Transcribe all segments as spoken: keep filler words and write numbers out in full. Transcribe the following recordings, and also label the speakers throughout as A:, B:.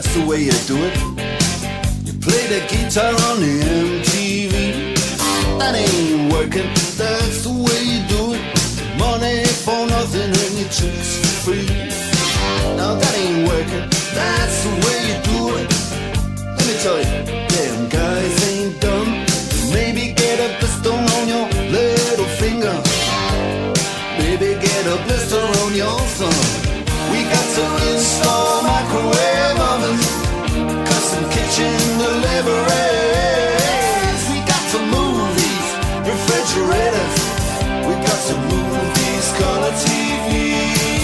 A: that's the way you do it. You play the guitar on the M T V. That ain't working, that's the way you do it. Money for nothing and your chicks for free. Now that ain't working, that's the way you do it. Let me tell you, damn guys ain't dumb. Maybe get a blister on your little finger. Maybe get a blister on your thumb. We got to install microwave ovens, custom kitchen deliveries. We got to move these refrigerators. We got to move these color T V.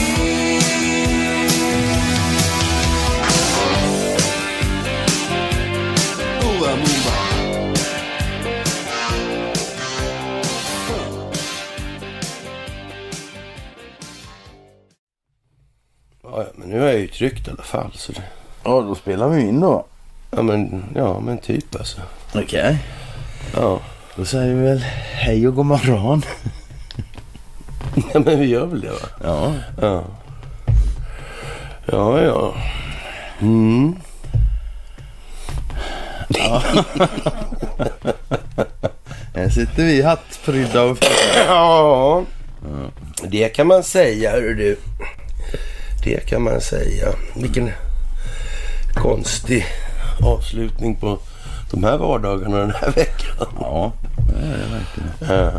A: Move on, move on.
B: Ja, men nu är jag ju tryckt i alla fall. Så det...
C: Ja, då spelar vi in då.
B: Ja, men, ja, men typ alltså.
C: Okej. Okay.
B: Ja.
C: Då säger vi väl hej och god morgon.
B: Ja, men vi gör väl det, va?
C: Ja.
B: Ja. Ja, ja. Mm.
C: Ja. Här sitter vi hattprydda och...
B: Ja. Det kan man säga, hör du. Det kan man säga. Vilken konstig avslutning på de här vardagarna den här veckan.
C: Ja, det är det verkligen.
B: Ja.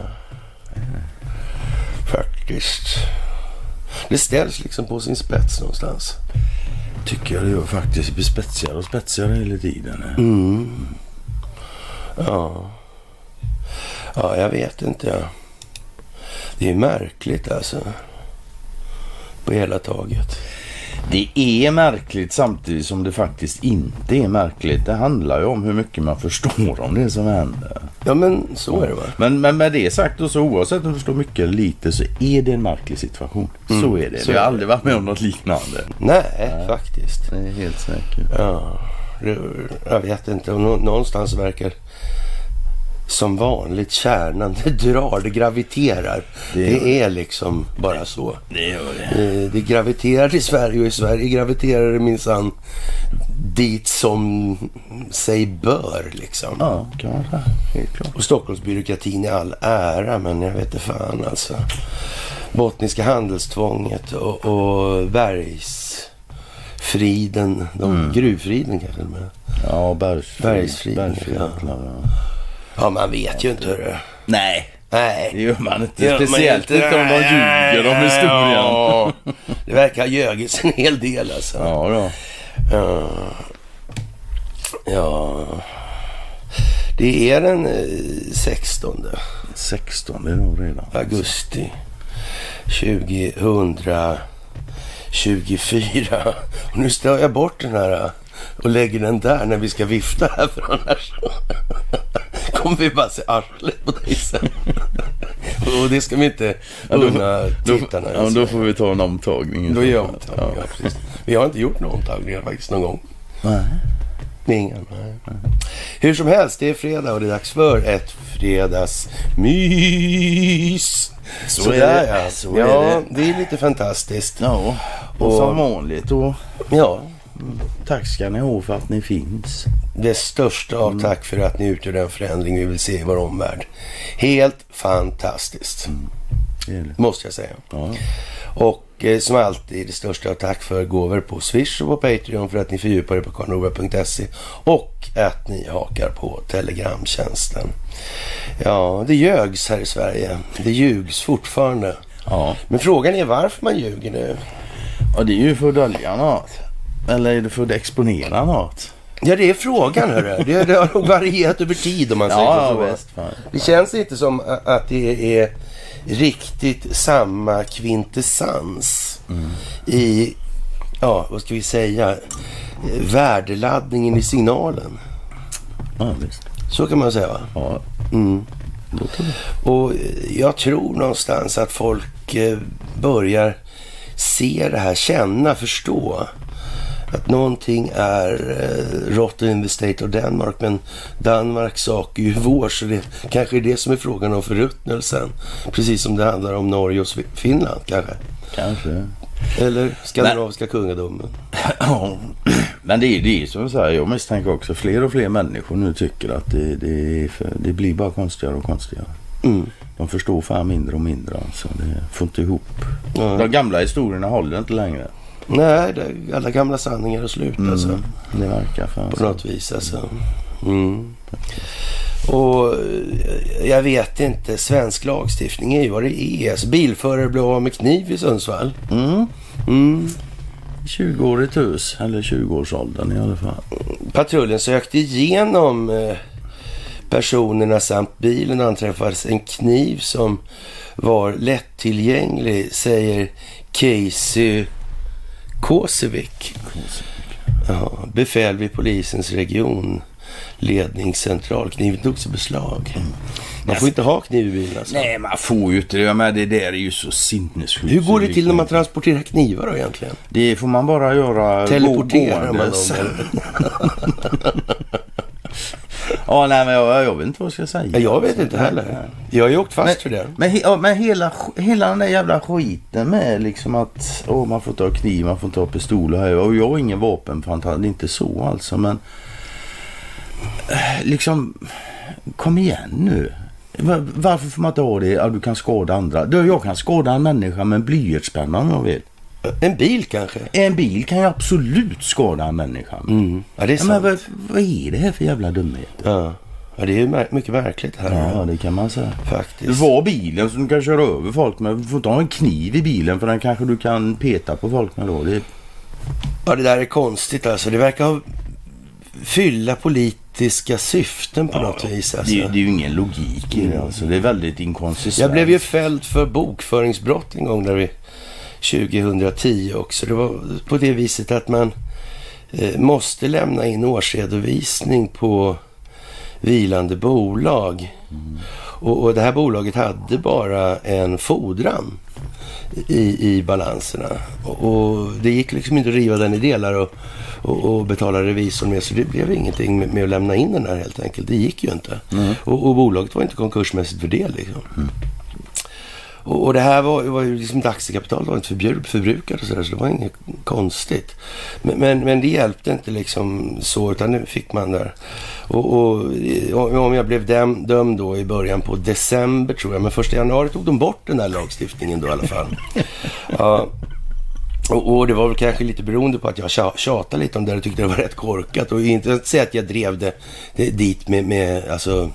B: Faktiskt. Det ställs liksom på sin spets någonstans.
C: Tycker jag det gör faktiskt. Det blir spetsigare och spetsigare hela tiden.
B: Mm. Ja. Ja, jag vet inte. Ja. Det är märkligt alltså. På hela taget.
C: Det är märkligt samtidigt som det faktiskt inte är märkligt. Det handlar ju om hur mycket man förstår om det som händer.
B: Ja, men så är det, va?
C: Men, men med det sagt och så, oavsett om du förstår mycket eller lite, så är det en märklig situation. Mm. Så är det. Så vi har aldrig varit med om något liknande.
B: Nej, Nej. faktiskt.
C: Det är helt säkert.
B: Ja, det, jag vet inte. Någonstans verkar som vanligt kärnan, det drar, det graviterar. Det, det är liksom bara så.
C: Det gör det.
B: Det, det graviterar till Sverige, och i Sverige graviterar det minsann dit som sig bör liksom.
C: Ja, kanske. Helt klart.
B: Och Stockholmsbyråkratin är all ära, men jag vet inte fan alltså. Bottniska handelstvånget och, och bergsfriden, de, mm. gruvfriden kanske med.
C: Ja, bergsfriden.
B: Bergsfriden.
C: Bergsfriden ja.
B: Ja, man vet ju inte hur det...
C: Nej.
B: Nej.
C: Det gör man inte.
B: Gör
C: Speciellt
B: man inte
C: inte om de ljuger om historien.
B: Ja, det verkar ha ljugits en hel del alltså.
C: Ja, då.
B: Ja. Ja. Det är den sextonde.
C: sextonde är nog redan.
B: Augusti tjugohundratjugofyra. Och nu stör jag bort den här och lägger den där när vi ska vifta här, för annars kommer vi bara se arslet på dig sen. Och det ska vi inte unna tittarna.
C: Ja, då får vi ta en omtagning.
B: Då gör vi ja, precis. Vi har inte gjort någon omtagning faktiskt någon gång.
C: Nej.
B: Ingen, nej. nej. Hur som helst, det är fredag och det är dags för ett fredagsmys.
C: Så,
B: så
C: är
B: där,
C: det.
B: Ja,
C: Så
B: ja
C: är det.
B: det är lite fantastiskt.
C: Ja, och, och som vanligt. Och,
B: ja.
C: Tack ska ni ha för att ni finns.
B: Det största av tack för att ni utgör den förändring vi vill se i vår omvärld. Helt fantastiskt. Mm. Måste jag säga.
C: Ja.
B: Och eh, som alltid, det största av tack för gåvor på Swish och på Patreon, för att ni fördjupar er på karlnorberg punkt se och att ni hakar på Telegramtjänsten. Ja, det ljögs här i Sverige. Det ljugs fortfarande.
C: Ja.
B: Men frågan är varför man ljuger nu.
C: Ja, det är ju för att dölja något. Eller är det för att exponera något?
B: Ja, det är frågan, hörru. Det, det har nog varierat över tid, om man säger
C: ja,
B: så.
C: Bäst,
B: det känns inte som att det är riktigt samma kvintessans mm. i, ja, vad ska vi säga, värdeladdningen i signalen.
C: Ja, visst.
B: Så kan man säga, va?
C: Ja.
B: Mm. Och jag tror någonstans att folk börjar se det här, känna, förstå att någonting är eh, rotten in the state of Denmark, men Danmarks sak är ju vår, så det kanske är det som är frågan om förruttnelsen, precis som det handlar om Norge och Finland kanske.
C: Kanske.
B: Eller skandinaviska kungadomen.
C: Ja, Men det är det som jag säger. Jag misstänker också fler och fler människor nu tycker att det, det, för, det blir bara konstigare och konstigare. Mm. De förstår fan mindre och mindre. Alltså. Det får inte ihop. Mm. De gamla historierna håller inte längre.
B: Nej, det, alla gamla sanningar är slut. Mm. Alltså.
C: Det verkar fan
B: på något vis. Alltså. Mm. Och jag vet inte, svensk lagstiftning är ju vad det är. Alltså, bilförare blev av med kniv i Sundsvall.
C: Mm. Mm. tjugo-årigt hus, eller tjugo-årsåldern i alla fall.
B: Patrullen sökte igenom eh, personerna samt bilen och anträffades en kniv som var lättillgänglig, säger Casey Kosevik. Ja, befäl vid polisens region. Ledningscentral. Kniven togs i beslag. Mm. Man får inte ha kniv i bilen. Alltså.
C: Nej, man får ju inte det. Men det där är ju så sinnessjukt.
B: Hur går det till när man transporterar knivar då egentligen?
C: Det får man bara göra.
B: Teleporterar man dem?
C: Ja, nej, men jag, jag vet inte vad jag ska säga.
B: Jag vet inte heller. Jag har ju åkt fast
C: men,
B: för det.
C: Men, ja, men hela, hela den där jävla skiten med liksom att åh, man får ta kniv, man får ta pistol och här. Och jag har ingen vapenfantast, det är inte så alltså. Men liksom, kom igen nu. Varför får man inte ha det? Ja, du kan skada andra. Jag kan skada en människa med en blyertspenna om jag vill.
B: En bil kanske?
C: En bil kan ju absolut skada en människa.
B: Mm. Ja, det är sant.
C: Ja, men vad, vad är det här för jävla dumhet?
B: Ja. Ja, det är ju mär- mycket märkligt här.
C: Ja, det kan man säga.
B: Faktiskt.
C: Du var bilen som du kan köra över folk med. Du får inte ha en kniv i bilen för den kanske du kan peta på folk med då. Det...
B: Ja, det där är konstigt alltså. Det verkar ha fylla politiska syften på ja, något vis. Alltså.
C: Det, det är ju ingen logik i det alltså. Det är väldigt inkonsistent.
B: Jag blev ju fälld för bokföringsbrott en gång där vi tjugohundratio också. Det var på det viset att man eh, måste lämna in årsredovisning på vilande bolag. Mm. Och, och det här bolaget hade bara en fordran i, i balanserna. Och, och det gick liksom inte att riva den i delar och, och, och betala revisorn med. Så det blev ingenting med, med att lämna in den där helt enkelt. Det gick ju inte. Mm. Och, och bolaget var inte konkursmässigt för det liksom. Mm. Och, och det här var, var ju liksom ett aktiekapital, var inte förbjud, förbrukat och sådär, så det var inget konstigt. Men, men, men det hjälpte inte liksom så, utan nu fick man där. Och, och om jag blev döm, dömd då i början på december tror jag, men första januari tog de bort den där lagstiftningen då i alla fall. Ja. Och, och det var väl kanske lite beroende på att jag tjatade lite om det och tyckte det var rätt korkat. Och inte att säga att jag drev det, det dit med, med alltså...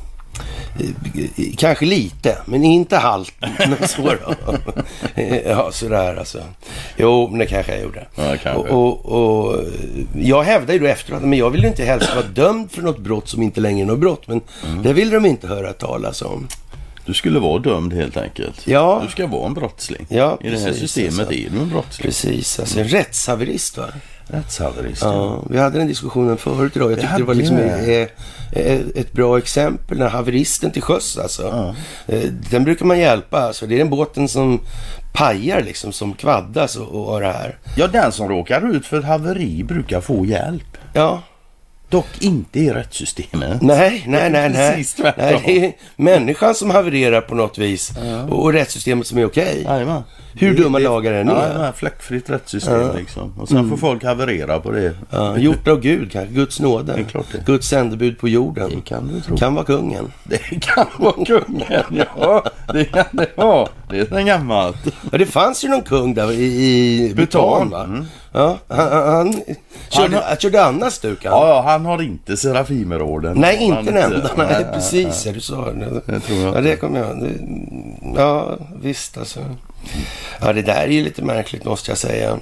B: Kanske lite, men inte halvt. Men så då. Ja, sådär alltså. Jo, men det kanske jag gjorde.
C: Ja, kanske.
B: Och, och, och jag hävdade ju då efteråt, men jag ville inte helst vara dömd för något brott som inte längre är något brott. Men mm. det ville de inte höra talas om.
C: Du skulle vara dömd helt enkelt.
B: Ja.
C: Du ska vara en brottsling.
B: Ja,
C: i det här
B: precis,
C: systemet
B: alltså.
C: Är du en brottsling.
B: Precis, alltså en rättshaverist va?
C: Rättshaverist.
B: Ja, vi hade den diskussionen förut idag. Jag tyckte det, det var liksom ett, ett bra exempel. Den haveristen till sjöss alltså. Ja. Den brukar man hjälpa. Alltså. Det är den båten som pajar liksom, som kvaddas och, och det här.
C: Ja, den som råkar ut för ett haveri brukar få hjälp.
B: Ja.
C: Dock inte i rättssystemet.
B: Nej, nej, nej, nej. nej. Det är människan som havererar på något vis. Ja. Och, och rättssystemet som är okej.
C: Okay.
B: Hur dumma lagar än är.
C: Ja, fläckfritt rättssystem ja. Liksom. Och sen mm. får folk haverera på det.
B: Ja, gjort av Gud kanske. Guds nåde. Det är klart det. Guds sändebud på jorden.
C: Det kan du tro.
B: Kan vara kungen.
C: Det kan vara kungen, ja. Det kan det vara. Det är en gammalt.
B: Ja, det fanns ju någon kung där i, i Bhutan va? Mm. Ja, han, han, körde, han, han körde annars stukan.
C: Ja, ja, han har inte Serafimerorden.
B: Nej, inte den enda. Nej, nej, precis. Nej. Du sa det.
C: Det tror jag.
B: Ja, det kommer jag. Det, ja, visst alltså. Ja, det där är ju lite märkligt måste jag säga.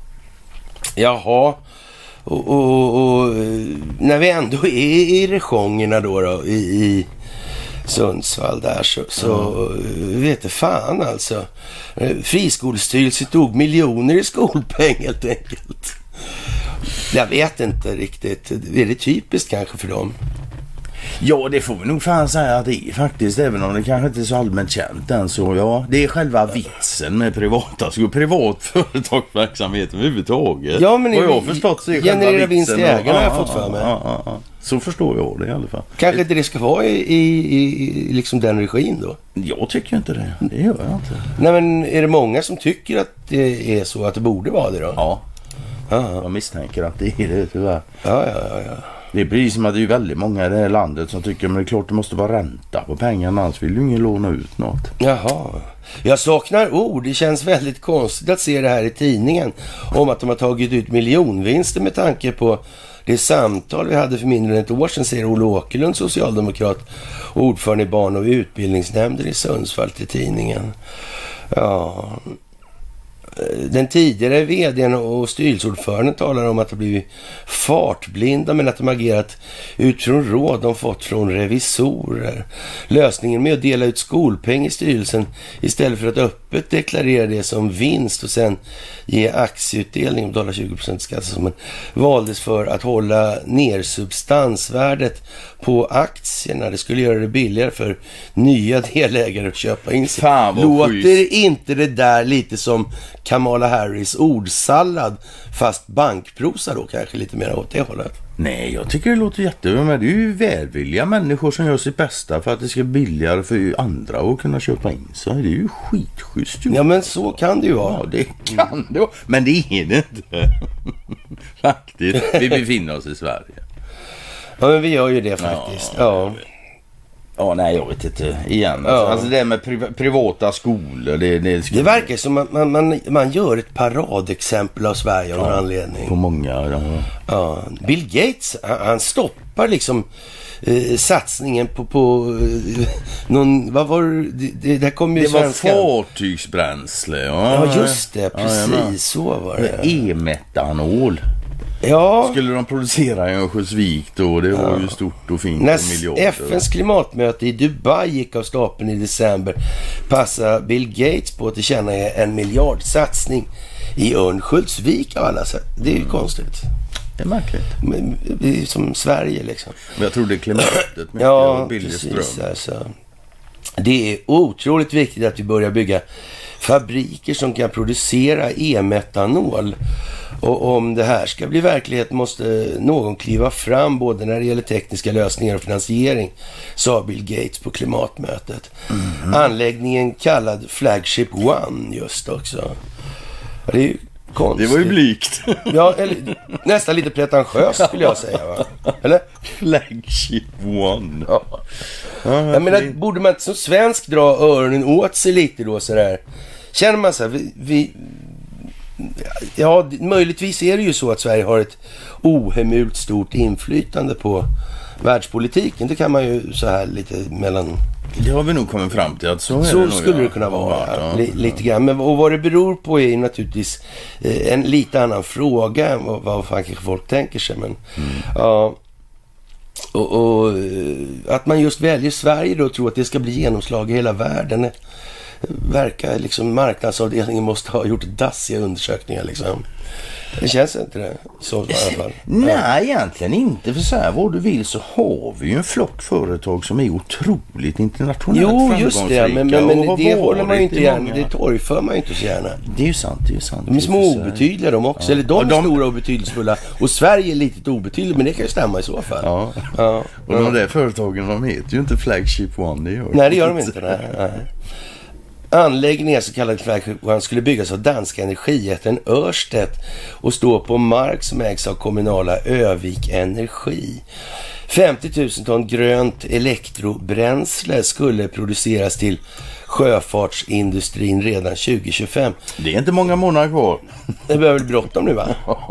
B: Jaha. Och, och, och när vi ändå är i regionerna då, då i, i Sundsvall där så, så mm. vet det fan alltså. Friskolstyrelsen tog miljoner i skolpeng helt enkelt. Jag vet inte riktigt. Är det typiskt kanske för dem?
C: Ja, det får vi nog fan säga att det är faktiskt, även om det kanske inte är så allmänt känt än så, ja, det är själva vitsen med privata, så privat företagsverksamhet överhuvudtaget.
B: Ja, men
C: vad jag har förstått så är
B: generera vinst i ägarna har jag fått för mig.
C: Ja, ja, ja. Så förstår jag det i alla fall.
B: Kanske inte det ska vara i, i, i liksom den regin då?
C: Jag tycker inte det. Det gör jag inte.
B: Nej, men är det många som tycker att det är så, att det borde vara det då?
C: Ja. Aha. Jag misstänker att det är det tyvärr.
B: Ja, ja, ja, ja.
C: Det är precis som att det är väldigt många i det här landet som tycker men det är klart det måste vara ränta på pengarna, annars vill ju ingen låna ut något.
B: Jaha. Jag saknar ord. Det känns väldigt konstigt att se det här i tidningen om att de har tagit ut miljonvinster med tanke på det samtal vi hade för mindre än ett år sedan, säger Olle Åkerlund, socialdemokrat och ordförande i barn- och utbildningsnämnden i Sundsvall till tidningen. Ja... Den tidigare vdn och styrelseordföranden talar om att de blivit fartblinda men att de agerat utifrån råd de fått från revisorer. Lösningen med att dela ut skolpeng i styrelsen istället för att öppet deklarera det som vinst och sen ge aktieutdelning och betala tjugo procent skatt som en valdes för att hålla ner substansvärdet på aktierna. Det skulle göra det billigare för nya delägare att köpa in sig.
C: Fan,
B: låter
C: schysst.
B: inte det där lite som Kamala Harris ordsallad fast bankprosa då kanske lite mer åt det hållet?
C: Nej, jag tycker det låter jättebra, men det är ju välvilliga människor som gör sitt bästa för att det ska bli billigare för andra att kunna köpa in. Så det är ju skitschysst.
B: Ja, men så kan det ju vara.
C: Ja, det kan det vara. Men det är det inte. Faktiskt. Vi befinner oss i Sverige.
B: Ja, men vi gör ju det faktiskt. Ja.
C: Ja, ja nej, jag vet inte. Igen.
B: Ja.
C: Alltså det med pri- privata skolor. Det, det, ska...
B: det verkar som att man, man, man gör ett paradexempel av Sverige av
C: ja,
B: någon anledning.
C: På många, ja.
B: Ja. Bill Gates, han, han stoppar liksom eh, satsningen på, på eh, någon, vad var det? Det, det kom ju
C: det var
B: svenska.
C: fartygsbränsle. Ja,
B: ja, just det. Precis, ja, så var det.
C: E-metanol.
B: Ja.
C: Skulle de producera i Örnsköldsvik då? Det var ja. ju stort och fint.
B: När
C: och miljarder.
B: F N:s klimatmöte i Dubai gick av stapeln i december passade Bill Gates på att tillkänna en miljardsatsning i Örnsköldsvik av alla sätt. Det är ju mm. konstigt.
C: Det är märkligt.
B: Men, det är som Sverige liksom.
C: Men jag tror det är klimatet. Mycket
B: ja,
C: billig
B: precis.
C: Ström.
B: Alltså. Det är otroligt viktigt att vi börjar bygga fabriker som kan producera e-metanol. Och om det här ska bli verklighet måste någon kliva fram både när det gäller tekniska lösningar och finansiering, sa Bill Gates på klimatmötet. Mm. Anläggningen kallad Flagship One just också. Det är ju konstigt.
C: Det var ju blikt.
B: Ja, eller, nästan lite pretentiöst skulle jag säga, va? Eller?
C: Flagship One.
B: Ja. Ja, jag menar, borde man inte som svensk dra öronen åt sig lite då sådär? Känner man så här, vi... vi ja, möjligtvis är det ju så att Sverige har ett ohemult stort inflytande på världspolitiken. Det kan man ju så här lite mellan...
C: Det har vi nog kommit fram till att så är
B: så
C: det nog,
B: skulle
C: ja.
B: det kunna vara,
C: ja, ja,
B: L- lite grann. Men och vad det beror på är naturligtvis eh, en lite annan fråga än vad, vad faktiskt folk tänker sig. Men mm. ja... Och, och att man just väljer Sverige då och tror att det ska bli genomslag i hela världen verkar liksom marknadsavdelningen måste ha gjort dassiga undersökningar liksom. Det känns inte det så i alla fall.
C: Nej, ja. Egentligen inte. För så här, vad du vill så har vi ju en flock företag som är otroligt internationellt
B: jo, just det. Men, men, men det håller man ju inte gärna.
C: Många...
B: Det torgför man ju inte så gärna.
C: Det är ju sant, det är ju sant.
B: De är små obetydliga de också. Ja. Eller de,
C: ja, de...
B: stora och betydelsefulla. Och Sverige är lite obetydligt, men det kan ju stämma i så fall.
C: Ja.
B: Ja.
C: Och de där företagen, de heter ju inte Flagship One. Det gör
B: nej, det gör de inte. Nej. Nej. Anläggningen så kallad Flagship One skulle byggas av danska energijätten Ørsted och stå på mark som ägs av kommunala Övik Energi. femtio tusen ton grönt elektrobränsle skulle produceras till sjöfartsindustrin redan tjugo tjugofem.
C: Det är inte många månader kvar.
B: Det behöver bli bråttom nu, va?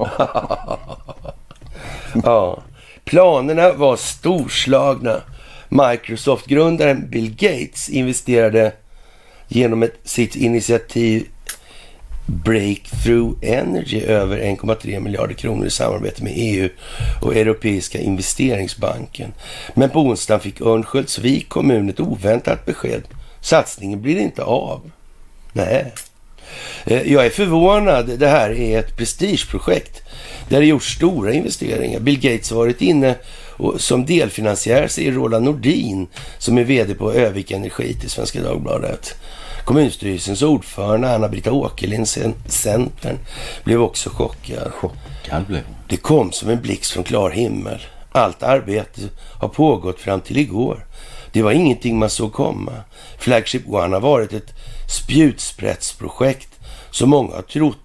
B: Ja. Planerna var storslagna. Microsoft-grundaren Bill Gates investerade genom ett, sitt initiativ Breakthrough Energy över en komma tre miljarder kronor i samarbete med E U och Europeiska investeringsbanken. Men på onsdagen fick Örnsköldsvik kommun ett oväntat besked. Satsningen blir inte av. Nej. Jag är förvånad. Det här är ett prestigeprojekt där det gjorts stora investeringar. Bill Gates har varit inne och som delfinansiär säger Roland Nordin som är vd på Övik Energi till Svenska Dagbladet. Kommunstyrelsens ordförande Anna-Britta Åkerlind, Centern, blev också chockad.
C: Chockad blev.
B: Det kom som en blixt från klar himmel. Allt arbete har pågått fram till igår. Det var ingenting man såg komma. Flagship One har varit ett spjutsprättsprojekt som många har trott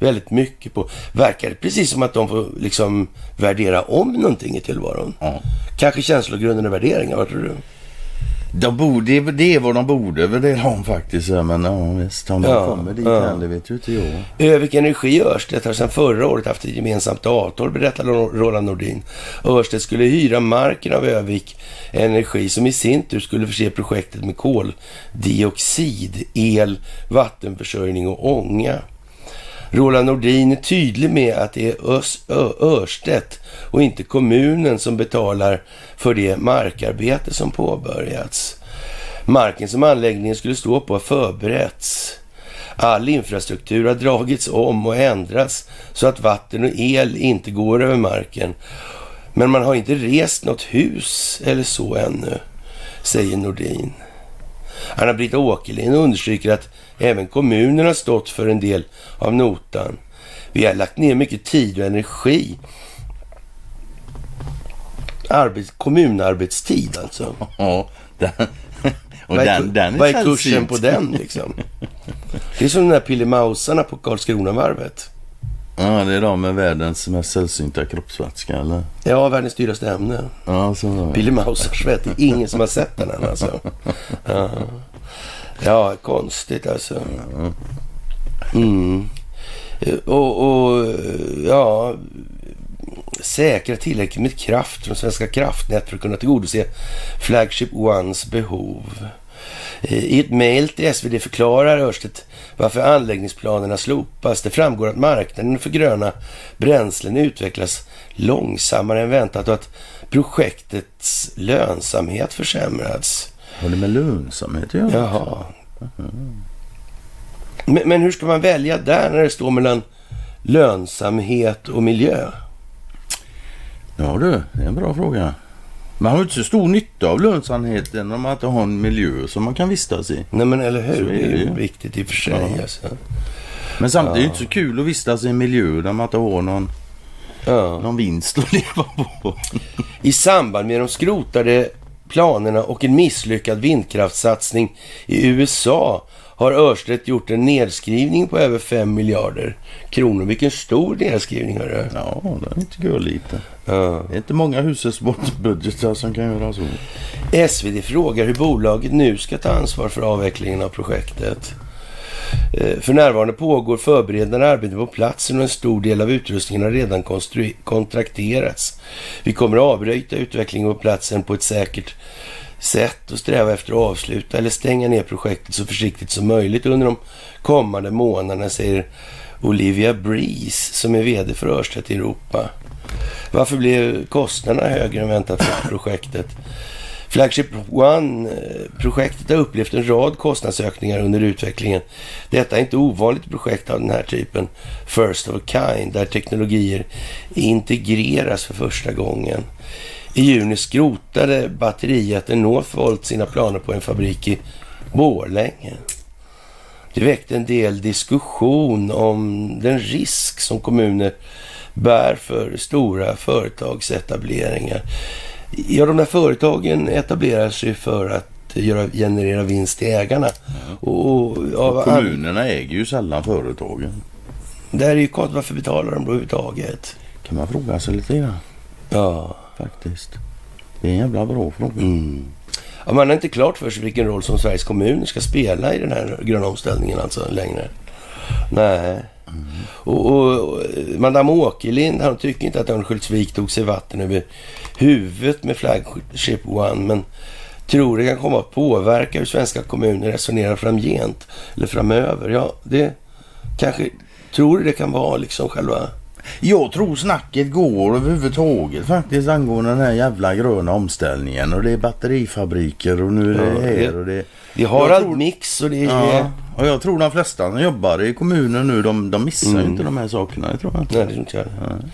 B: väldigt mycket på. Verkar det precis som att de får liksom värdera om någonting i tillvaron.
C: Ja.
B: Kanske känslogrunden och värderingar, vad tror du?
C: De borde, det är vad de borde värdera om faktiskt. Men ja, visst, om de
B: Ja,
C: kommer dit
B: ja.
C: än, det vet ju inte jag.
B: Övik Energi och Ørsted har sedan förra året haft ett gemensamt avtal, berättade Roland Nordin. Ørsted skulle hyra marken av Övik Energi som i sin tur skulle förse projektet med koldioxid, el, vattenförsörjning och ånga. Roland Nordin är tydlig med att det är Ös- Ö- Ørsted och inte kommunen som betalar för det markarbete som påbörjats. Marken som anläggningen skulle stå på har förberetts. All infrastruktur har dragits om och ändrats så att vatten och el inte går över marken. Men man har inte rest något hus eller så ännu, säger Nordin. Anna-Britta Åkerlind understryker att även kommunen har stått för en del av notan. Vi har lagt ner mycket tid och energi. Arbets, kommunarbetstid alltså.
C: Ja, den, och
B: vad är,
C: den, den är,
B: vad är kursen på den liksom? Det är som de där pillemausarna på Karlskronavarvet.
C: Ja, det är de med världens mest sällsynta kroppsvätska, eller?
B: Ja, världens dyraste ämne.
C: Ja, så var det.
B: Pillemausars vet, det är ingen som har sett den än alltså. Ja, ja konstigt alltså. Mm. Och, och ja, säkra tillräckligt med kraft från Svenska kraftnät för att kunna tillgodose Flagship Ones behov. I ett mejl till S V D förklarar Ørsted varför anläggningsplanerna slopas. Det framgår att marknaden för gröna bränslen utvecklas långsammare än väntat och att projektets lönsamhet försämrats.
C: Har det med lönsamhet att göra?
B: Jaha. Mm. Men, men hur ska man välja där när det står mellan lönsamhet och miljö?
C: Ja du, det är en bra fråga. Man har inte så stor nytta av lönsamheten om man inte har en miljö som man kan vistas i.
B: Nej men eller hur,
C: Så
B: det är ju
C: det.
B: viktigt i och för sig.
C: Ja.
B: Alltså.
C: Men samtidigt är det
B: Ja.
C: inte så kul att vistas i en miljö där man inte har någon,
B: Ja.
C: någon vinst att leva på.
B: I samband med de skrotade planerna och en misslyckad vindkraftssatsning i U S A har Ørsted gjort en nedskrivning på över fem miljarder kronor. Vilken stor nedskrivning har det?
C: Ja, det är inte gå lite.
B: Ja.
C: Det är inte många hushållsbudgetar som kan göra så.
B: S V D frågar hur bolaget nu ska ta ansvar för avvecklingen av projektet. För närvarande pågår förberedande arbete på platsen och en stor del av utrustningen har redan konstru- kontrakterats. Vi kommer att avbryta utvecklingen på platsen på ett säkert sätt och sträva efter att avsluta eller stänga ner projektet så försiktigt som möjligt under de kommande månaderna, säger Olivia Breeze som är vd för Ørsted i Europa. Varför blev kostnaderna högre än väntat för projektet? Flagship One-projektet har upplevt en rad kostnadsökningar under utvecklingen. Detta är inte ovanligt projekt av den här typen, first of a kind, där teknologier integreras för första gången. I juni skrotade batterijätten Northvolt sina planer på en fabrik i Borlänge. Det väckte en del diskussion om den risk som kommuner bär för stora företagsetableringar. Ja, de där företagen etablerar sig för att göra, generera vinst till ägarna.
C: Ja.
B: Och, och,
C: och kommunerna äger ju sällan företagen.
B: Det är ju konstigt, varför betalar de då överhuvudtaget?
C: Kan man fråga sig lite grann.
B: Ja.
C: Faktiskt. Det är en jävla bra fråga.
B: Mm. Ja, man har inte klart för sig vilken roll som Sveriges kommuner ska spela i den här gröna omställningen alltså längre. Nej. Mm. Och, och, och Madame Åkerlind, han tycker inte att Örnsköldsvik tog sig vatten över huvudet med Flagship One, men tror det kan komma att påverka hur svenska kommuner resonerar framgent eller framöver. Ja, det kanske, tror det kan vara liksom själva...
C: Jag tror snacket går överhuvudtaget faktiskt angående den här jävla gröna omställningen. Och det är batterifabriker och nu är det ja, här och det...
B: Vi har allt tror... mix och det är...
C: Ja, och jag tror de flesta som jobbar i kommunen nu, de, de missar mm. inte de här sakerna. Jag tror inte.
B: Nej, det tror inte jag.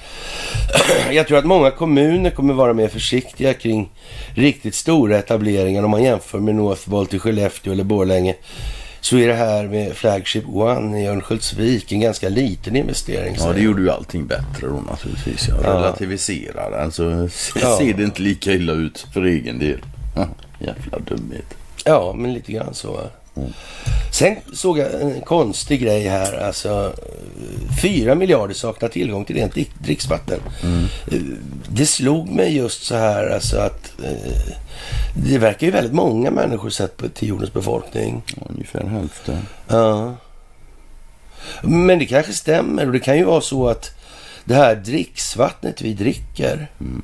B: Ja. Jag tror att många kommuner kommer vara mer försiktiga kring riktigt stora etableringar om man jämför med Northvolt i Skellefteå eller Borlänge. Så är det här med Flagship One i Örnsköldsvik en ganska liten investering.
C: Ja, det gjorde ju allting bättre då naturligtvis. Jag ja. relativiserar den så ja. ser det inte lika illa ut för egen del. Jävla dumhet.
B: Ja, men lite grann så. Mm. Sen såg jag en konstig grej här. Alltså, fyra miljarder saknar tillgång till rent dricksvatten. Mm. Det slog mig just så här alltså att eh, det verkar ju väldigt många människor sett på till jordens befolkning.
C: Ungefär hälften.
B: Ja. Men det kanske stämmer, och det kan ju vara så att det här dricksvattnet vi dricker mm.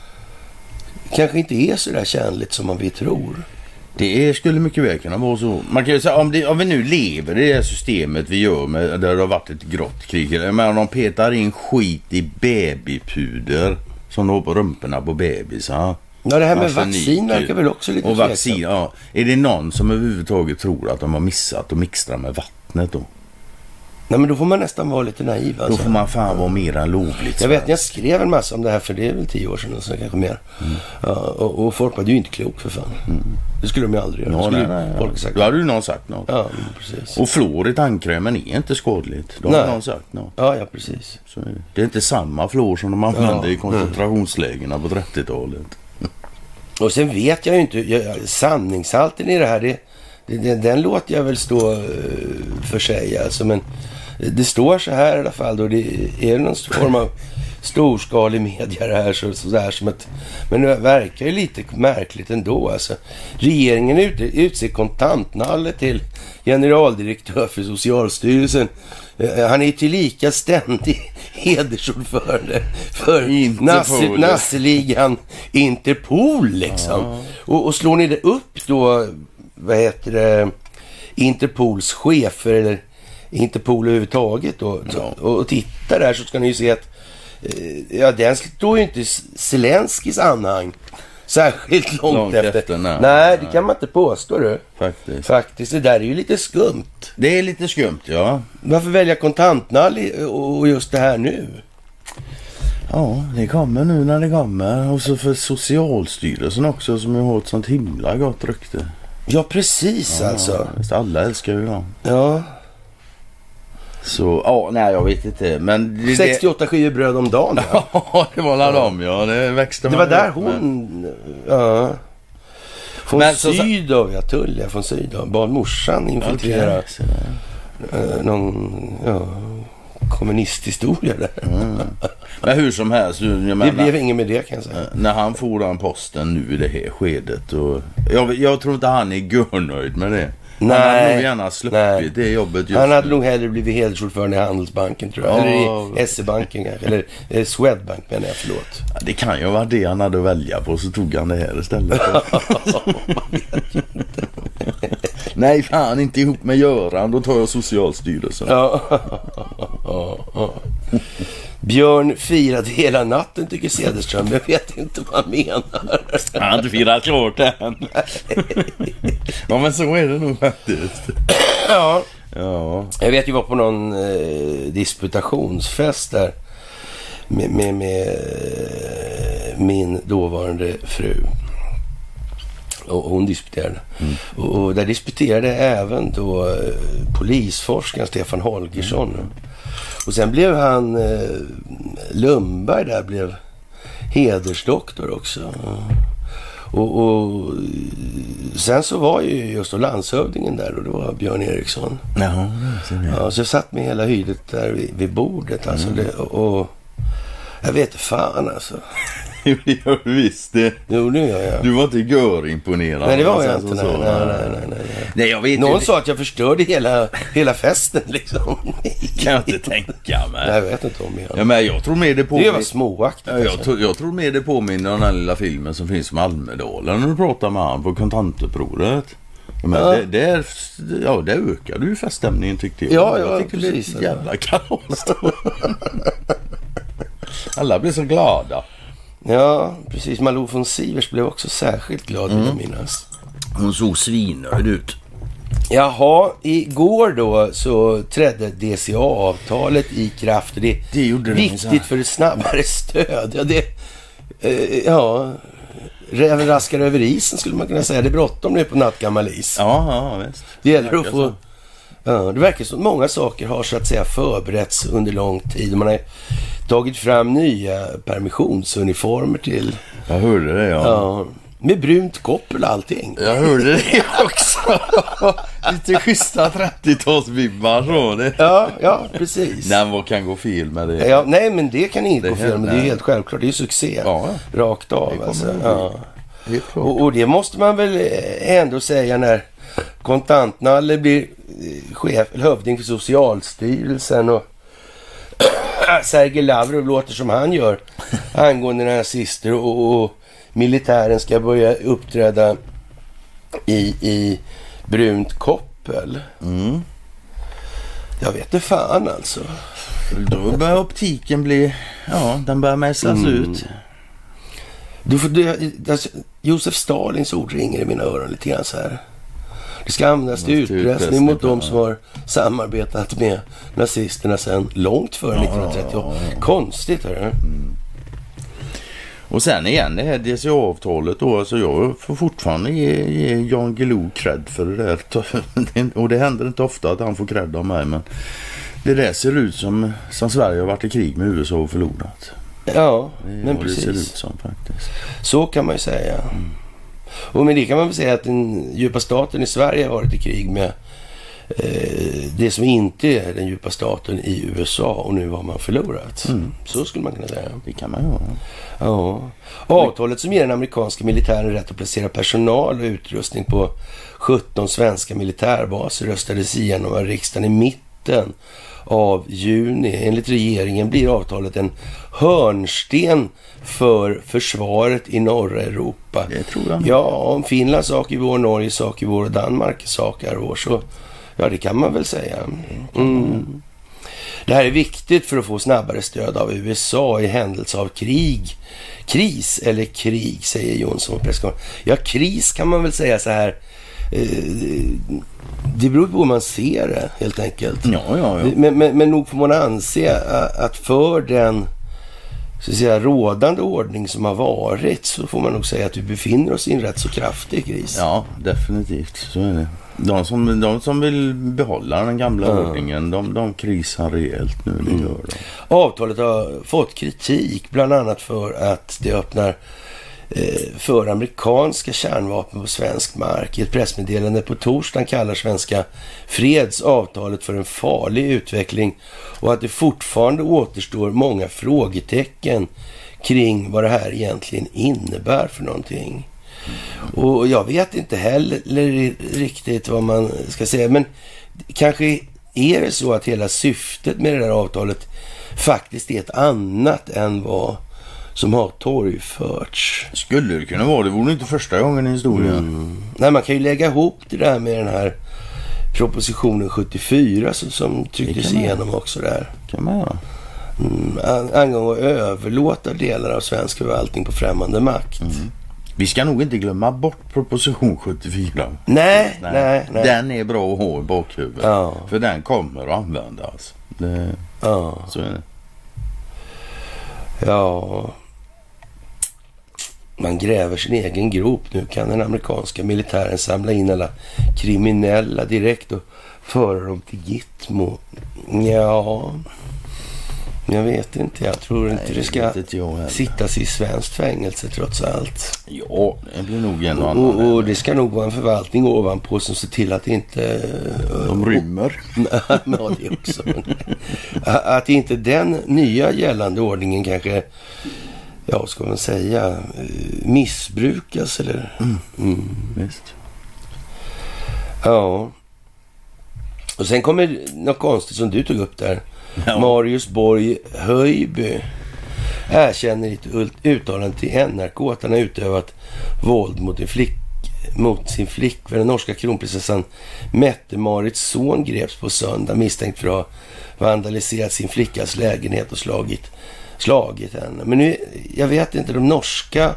B: kanske inte är så där känligt som man vi tror.
C: Det skulle mycket väl kunna vara så. Man kan ju säga, om, det, om vi nu lever i det här systemet vi gör med, där det har varit ett grått krig, men om de petar in skit i babypuder som då på rumporna på bebisar.
B: Ja, det här med vaccin verkar väl också lite
C: och vaccin, ja. Är det någon som överhuvudtaget tror att de har missat att mixtra med vattnet då?
B: Nej, men då får man nästan vara lite naiv. Alltså.
C: Då får man fan vara mer än lovligt.
B: Jag vet, jag skrev en massa om det här för det är väl tio år sedan och så kanske mer. Mm. Ja, och, och folk var ju inte klok för fan. Mm. Det skulle de ju aldrig göra.
C: Ja, nej, nej,
B: folk
C: ja.
B: sagt.
C: Då hade ju någon sagt något.
B: Ja, precis.
C: Och fluor i tandkrämen är inte skadligt. Då har någon sagt något.
B: Ja, ja, precis.
C: Så är det. Det är inte samma fluor som de använde ja. i koncentrationslägena på trettiotalet.
B: Och sen vet jag ju inte, jag, sanningshalten i det här, det, det, det, den låter jag väl stå uh, för sig. Alltså, men det står så här i alla fall då, det är någon form av storskalig media det här, så, så där som ett, men det verkar ju lite märkligt ändå. Alltså, regeringen ut, utser kontantnalle till generaldirektör för Socialstyrelsen. Han är tillika ständig hedersordförande för Interpol. Nasseligan Interpol liksom. Ja. Och, och slår ni det upp då, vad heter det, Interpols chefer eller Interpol överhuvudtaget då, ja. och, och tittar där så ska ni ju se att eh, ja, den står ju inte Zelenskis anhang särskilt långt, långt efter. efter nej, nej, det kan man inte påstå du.
C: Faktiskt.
B: Faktiskt, det där är ju lite skumt.
C: Det är lite skumt, ja.
B: Varför välja kontantnall och just det här nu?
C: Ja, det kommer nu när det kommer. Och så för Socialstyrelsen också som har ett sånt himla gott rykte.
B: Ja, precis ja, alltså.
C: Alla älskar ju dem.
B: Ja.
C: Så, ja, nej jag vet inte. Men det,
B: sextioåtta skivor bröd om dagen.
C: Ja, det var alla dem, ja. Det växte.
B: Det var där hon... Men... Ja. Från men, Sydow, ja, Tullia från Sydow. Bad morsan infiltrera okay. uh, någon ja, kommunisthistoria där.
C: Mm. Men hur som helst. Jag menar,
B: det blev ingen med det kan jag säga.
C: När han får den posten nu i det här skedet. Och, jag, jag tror inte han är görnöjd med det. Nej, han hade nog gärna sluppit det jobbet just
B: han hade
C: nu.
B: nog hellre blivit hedersordförande i Handelsbanken tror jag. Ja. Eller i S E-banken kanske. Eller eh, Swedbank menar jag, förlåt.
C: Ja, det kan ju vara det han hade att välja på, så tog han det här istället. Nej fan, inte ihop med Göran. Då tar jag Socialstyrelsen.
B: Ja. Björn firade hela natten tycker Cederström. Jag vet inte vad han menar.
C: Han har inte firat klart än. Ja, men så är det nog faktiskt.
B: Ja.
C: Ja.
B: Jag vet ju var på någon eh, disputationsfest där med, med, med eh, min dåvarande fru. Och hon disputerade. Mm. Och, och där disputerade även då eh, polisforskaren Stefan Holgersson. Mm. Och sen blev han eh, Lundberg där blev hedersdoktor också. Och, och sen så var ju just då landshövdingen där och det var Björn Eriksson.
C: Jaha,
B: ja, så jag satt med hela hydet där vid, vid bordet alltså. Mm. Det, och, och jag vet inte fan alltså.
C: Det gör du visst det.
B: Jo, det gör jag.
C: Du var inte görimponerad.
B: Nej, det var jag inte. Nej, nej, nej, nej, nej.
C: nej jag vet
B: Någon
C: inte.
B: sa att jag förstörde hela, hela festen liksom.
C: Kan jag inte tänka mig.
B: Nej, jag vet inte om jag.
C: Ja, men jag tror mer det på.
B: Det var småaktigt.
C: Ja, jag, tror, jag tror mer det påminner om den här lilla filmen som finns med Almedalen när du pratar med han på kontantupproret. Men ja. Det, det, är, ja, det ökade ju feststämningen tyckte jag.
B: Ja,
C: jag
B: ja
C: tyckte
B: precis.
C: Det jävla kaos. Alla blev så glada.
B: Ja, precis. Malou von Sivers blev också särskilt glad, vill jag minnas.
C: Hon såg svinnöjd ut.
B: Jaha, igår då så trädde D C A-avtalet i kraft. Det är
C: det gjorde
B: viktigt för ett snabbare stöd. Ja, det... Eh, ja... Räven raskar över isen skulle man kunna säga. Det är bråttom nu på nattgammal is.
C: Ja, ja, visst.
B: Det gäller att få... Ja, det verkar som att många saker har så att säga förberetts under lång tid. Man har tagit fram nya permissionsuniformer till...
C: Jag hörde det, ja.
B: Ja. Med brunt koppel och allting.
C: Jag hörde det också. Lite schyssta trettiotalsvibbar så. Det.
B: Ja, ja, precis.
C: Nej, vad kan gå fel med det?
B: Ja, nej, men det kan inte
C: det
B: gå fel, men det är helt självklart. Det är succé.
C: Ja.
B: Rakt av. Alltså. Ja.
C: Det
B: och, och det måste man väl ändå säga när kontantnalle blir chef, hövding för Socialstyrelsen och Sergej Lavrov låter som han gör angående nazister och, och militären ska börja uppträda i, i brunt koppel.
C: Mm.
B: Jag vet inte fan alltså.
C: Då börjar optiken bli, ja, den börjar mässlas mm. ut.
B: Du får, du, alltså, Josef Stalins ord ringer i mina öron lite grann så här. Det ska användas till utpressning mot de som har samarbetat med nazisterna sedan långt före ja, nittonhundratrettioåtta. Ja, ja. Konstigt, hörru. Mm.
C: Och sen igen, det här D C A-avtalet då, alltså jag får fortfarande ge, ge Jan Guillou cred för det där. Och det händer inte ofta att han får cred av mig, men det där ser ut som, som Sverige har varit i krig med U S A och förlorat.
B: Ja,
C: det,
B: men precis.
C: Det ser ut som faktiskt.
B: Så kan man ju säga. Mm. Och med det kan man väl säga att den djupa staten i Sverige har varit i krig med eh, det som inte är den djupa staten i U S A, och nu har man förlorat. Mm. Så skulle man kunna säga.
C: Det kan man ju.
B: Ja. Avtalet som ger den amerikanska militären rätt att placera personal och utrustning på sjutton svenska militärbaser röstades igenom av riksdagen i mitten av juni. Enligt regeringen blir avtalet en hörnsten för försvaret i norra Europa.
C: Det tror jag.
B: Ja, om Finlands sak i vår, Norge sak i vår och Danmark sak är vår, så ja, det kan man väl säga. Mm. Det här är viktigt för att få snabbare stöd av U S A i händelse av krig. Kris eller krig, säger Jonsson på presskonferensen. Ja, kris kan man väl säga så här. Det beror på hur man ser det, helt enkelt.
C: Ja, ja, ja.
B: Men, men, men nog får man anse att för den så att säga, rådande ordning som har varit, så får man nog säga att vi befinner oss i en rätt så kraftig kris.
C: Ja, definitivt. Så är det. De som, de som vill behålla den gamla mm. ordningen, de, de krisar rejält nu. Det gör de.
B: Avtalet har fått kritik bland annat för att det öppnar för amerikanska kärnvapen på svensk mark. I ett pressmeddelande på torsdagen kallar svenska fredsavtalet för en farlig utveckling och att det fortfarande återstår många frågetecken kring vad det här egentligen innebär för någonting. Och jag vet inte heller riktigt vad man ska säga, men kanske är det så att hela syftet med det där avtalet faktiskt är ett annat än vad som har torgförts.
C: Skulle det kunna vara, det vore inte första gången i historien.
B: Mm. Nej, man kan ju lägga ihop det där med den här propositionen sjuttiofyra som, som trycktes igenom också där.
C: Kan man göra.
B: Mm, an, angående att överlåta delar av svensk förvaltning på främmande makt. Mm.
C: Vi ska nog inte glömma bort proposition sjuttiofyra.
B: Nej, nej, nej. nej.
C: Den är bra att ha i bakhuvudet.
B: Ja.
C: För den kommer att användas. Det,
B: ja.
C: Så är det.
B: Ja. Man gräver sin egen grop. Nu kan den amerikanska militären samla in alla kriminella direkt och föra dem till Gitmo. Ja, jag vet inte. Jag tror inte Nej, det ska sittas i svenskt fängelse trots allt.
C: Ja, det blir nog en
B: och,
C: annan.
B: Och, och det ska nog vara en förvaltning ovanpå som ser till att det inte...
C: De rymmer.
B: Ja, det också. Att inte den nya gällande ordningen kanske... Ja, ska man säga, missbrukas eller...
C: Mm.
B: Mm.
C: Visst.
B: Ja. Och sen kommer något konstigt som du tog upp där.
C: Ja.
B: Marius Borg Höjby erkänner i ett uttalande till N R K att han har utövat våld mot, en flick, mot sin flickvän. Den norska kronprinsessan Mette-Marits son greps på söndag misstänkt för att ha vandaliserat sin flickas lägenhet och slagit slagit henne. Men nu, jag vet inte, de norska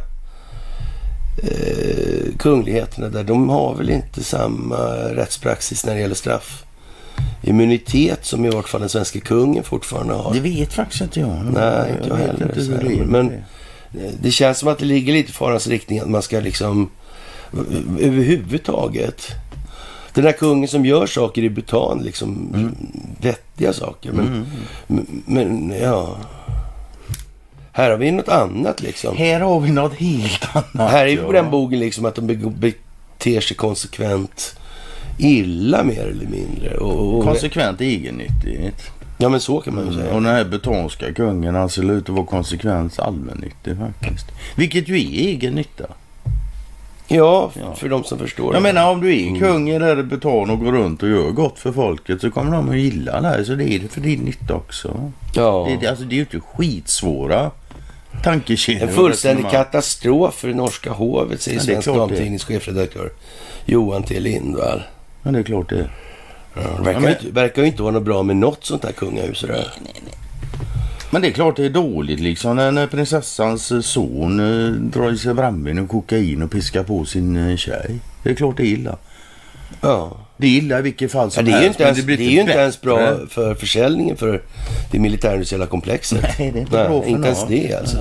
B: eh, kungligheterna där, de har väl inte samma rättspraxis när det gäller straff. Immunitet som i vart fall den svenska kungen fortfarande har.
C: Det vet faktiskt inte jag.
B: Nej, inte jag, jag heller. Inte det men det. det känns som att det ligger lite i farans riktning att man ska liksom överhuvudtaget. Den där kungen som gör saker i Bhutan, liksom mm. vettiga saker. Men, mm. men, men ja... Här har vi något annat liksom.
C: Här har vi något helt annat.
B: Här är ju på den bogen liksom att de beter sig konsekvent illa mer eller mindre. Och, och
C: konsekvent egennyttigt.
B: Ja, men så kan man ju säga.
C: Mm, och den här betonska kungen, han ser ut att vara konsekvent allmännyttig faktiskt. Vilket ju är egen nytta.
B: Ja, ja, för de som förstår.
C: Jag det. menar, om du är kung i där beton och går runt och gör gott för folket så kommer de att gilla det här. Så det är det för din nytta också.
B: Ja.
C: Det, det, alltså, det är ju inte skitsvåra tankekedjor.
B: En fullständig katastrof för det norska hovet, säger ja, svensk damtidnings chefredaktör Johan T. Lindvall.
C: Men det är klart det.
B: Ja, det verkar, ja, men... inte, verkar ju inte vara något bra med något sånt här kungahus. Nej, nej, nej.
C: Men det är klart det är dåligt liksom när prinsessans son eh, drar i sig brännvin och kokain och piskar på sin eh, tjej. Det är klart det är illa.
B: Ja.
C: Det är illa i vilket fall som
B: ja, det är ju
C: helst,
B: inte ens,
C: det,
B: det är ju inte ens bra för försäljningen för det militärindustriella komplexet.
C: Nej, det är inte Nej, bra för
B: inte ens det alltså.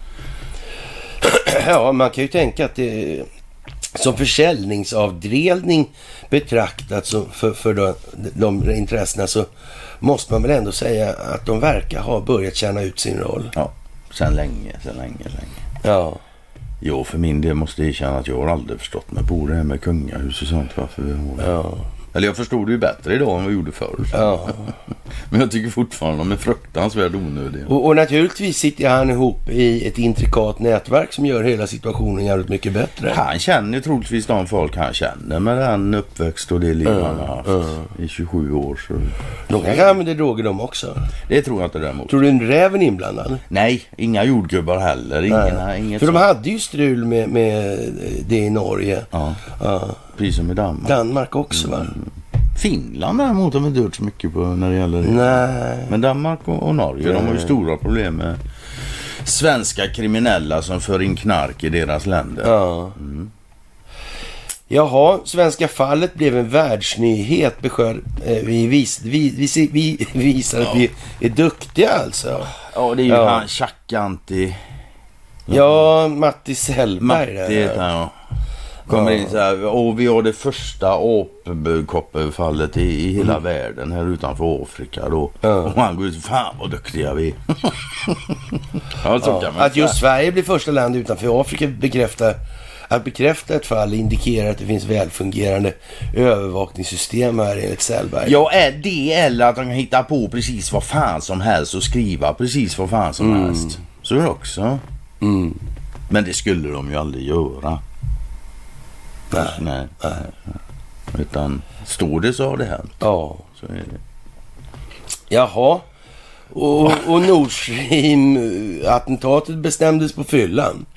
B: Ja, man kan ju tänka att det som försäljningsavdelning betraktat så för, för de, de intressena så måste man väl ändå säga att de verkar ha börjat känna ut sin roll.
C: Ja, sen länge, sen länge, länge.
B: Ja.
C: Jo, för min del måste jag erkänna att jag har aldrig förstått mig på det här med kungahus och sånt. Varför vi har...
B: Ja.
C: Eller jag förstod det ju bättre idag än vad jag gjorde förr.
B: Ja.
C: Men jag tycker fortfarande de är fruktansvärt onödiga.
B: Och, och naturligtvis sitter han ihop i ett intrikat nätverk som gör hela situationen jävligt mycket bättre.
C: Han känner troligtvis de folk han känner med den uppväxt och det liv mm, han har haft mm. i tjugosju år. Så...
B: De kanske använder droger de också.
C: Det tror jag inte däremot.
B: Tror du en räven inblandad?
C: Nej, inga jordgubbar heller. Ingen, inget
B: För
C: så.
B: de hade ju strul med, med det i Norge.
C: Ja,
B: ja.
C: Precis som i Danmark.
B: Danmark också va?
C: Mm. Finland däremot har vi dört så mycket på när det gäller det.
B: Nej.
C: Men Danmark och, och Norge, Nej. de har ju stora problem med svenska kriminella som för in knark i deras länder.
B: Ja. Mm. Jaha, svenska fallet blev en världsnyhet. Beskör, eh, vi, vis, vi, vi, vi visar att ja. vi är duktiga alltså.
C: Ja, det är ju ja. han Tjackanti.
B: Ja, Matti Sellberg.
C: Matti heter han, ja. Kommer in så här, och vi har det första apkopparfallet i, i hela mm. världen här utanför Afrika då. Ja. Och han går ut, fan vad duktiga vi ja, så
B: ja. Att just Sverige blir första land utanför Afrika bekräftar att bekräfta ett fall indikerar att det finns välfungerande övervakningssystem här enligt Sellberg.
C: Ja, är det eller att de kan hitta på precis vad fan som helst och skriva precis vad fan som mm. helst. Så är det också.
B: Mm.
C: Men det skulle de ju aldrig göra. Nej, nej, nej. Utan står det så har det hänt.
B: Ja.
C: Så är det.
B: Jaha. Och, och Nord Stream-attentatet bestämdes på fyllan.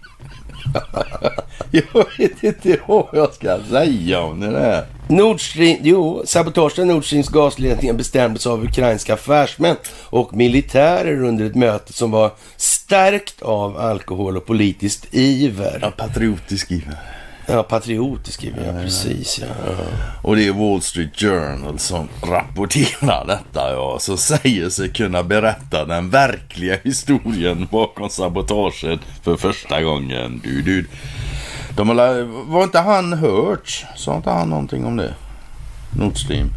C: Jag vet inte vad jag ska säga om det där.
B: Nord Stream, jo, sabotage av Nord Streams gasledningen bestämdes av ukrainska affärsmän och militärer under ett möte som var stärkt av alkohol och politiskt iver.
C: Ja, patriotisk iver.
B: Ja, patriotisk iver, ja, precis. Ja. Ja.
C: Och det är Wall Street Journal som rapporterar detta, ja, så säger sig kunna berätta den verkliga historien bakom sabotaget för första gången. Du, du. De har, var inte han hört? Sa inte han någonting om det? Nord Stream.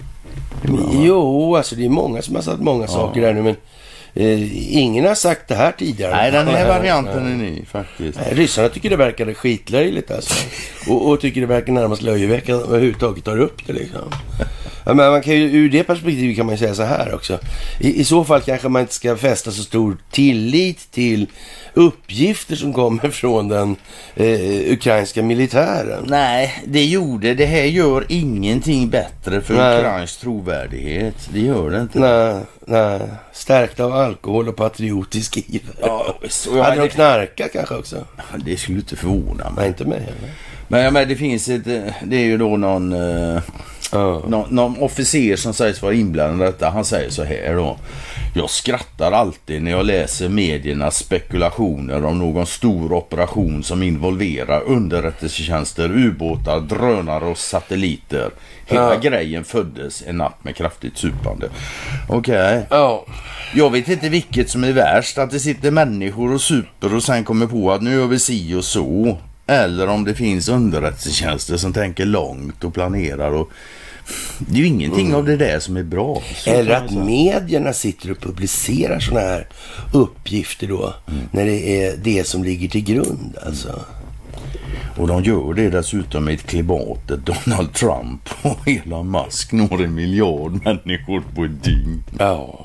B: Jo, alltså det är många som har sagt många ja. saker där nu, men eh, ingen har sagt det här tidigare.
C: Nej, den här varianten är ny faktiskt.
B: Nej, ryssarna tycker det verkar skitlöjligt alltså. och, och tycker det verkar närmast löjeväckande överhuvudtaget tar upp det liksom. Ja, men man kan ju, ur det perspektivet kan man ju säga så här också. I, I så fall kanske man inte ska fästa så stor tillit till uppgifter som kommer från den eh, ukrainska militären.
C: Nej, det gjorde, det här gör ingenting bättre för nej. Ukrains trovärdighet. Det gör det inte.
B: Nej, nej. Stärkt av alkohol och patriotisk iver.
C: Ja,
B: så hade de knarkat kanske också?
C: Det skulle inte förvåna mig.
B: Nej, inte mig heller.
C: Men, ja, men det finns ett, det är ju då någon... Eh, Uh. Nå, någon officer som sägs vara inblandad i detta. Han säger så här då: jag skrattar alltid när jag läser mediernas spekulationer om någon stor operation som involverar underrättelsetjänster, ubåtar, drönare och satelliter. Hela uh. grejen föddes en natt med kraftigt supande. Okej okay.
B: uh.
C: Jag vet inte vilket som är värst, att det sitter människor och super och sen kommer på att nu gör vi si och så, eller om det finns underrättelsetjänster som tänker långt och planerar och Det är ju ingenting mm. av det där som är bra.
B: Eller att medierna sitter och publicerar såna här uppgifter då. Mm. När det är det som ligger till grund alltså. Mm.
C: Och de gör det dessutom i ett klimat där Donald Trump och Elon Musk når en miljard människor på ett dygn.
B: Ja.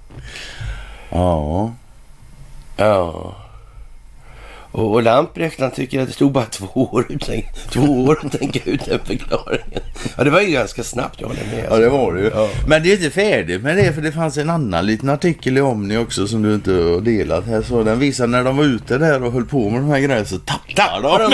C: Ja.
B: Ja. Och, och Lamprecht, han tycker att det stod bara två år utan, två år att tänka ut den förklaringen. Ja, det var ju ganska snabbt, jag håller med.
C: Ja, det var det ju. Ja. Men det är inte färdigt med det, för det fanns en annan liten artikel i Omni också som du inte har delat här. Så den visar när de var ute där och höll på med de här grejerna så tappade de.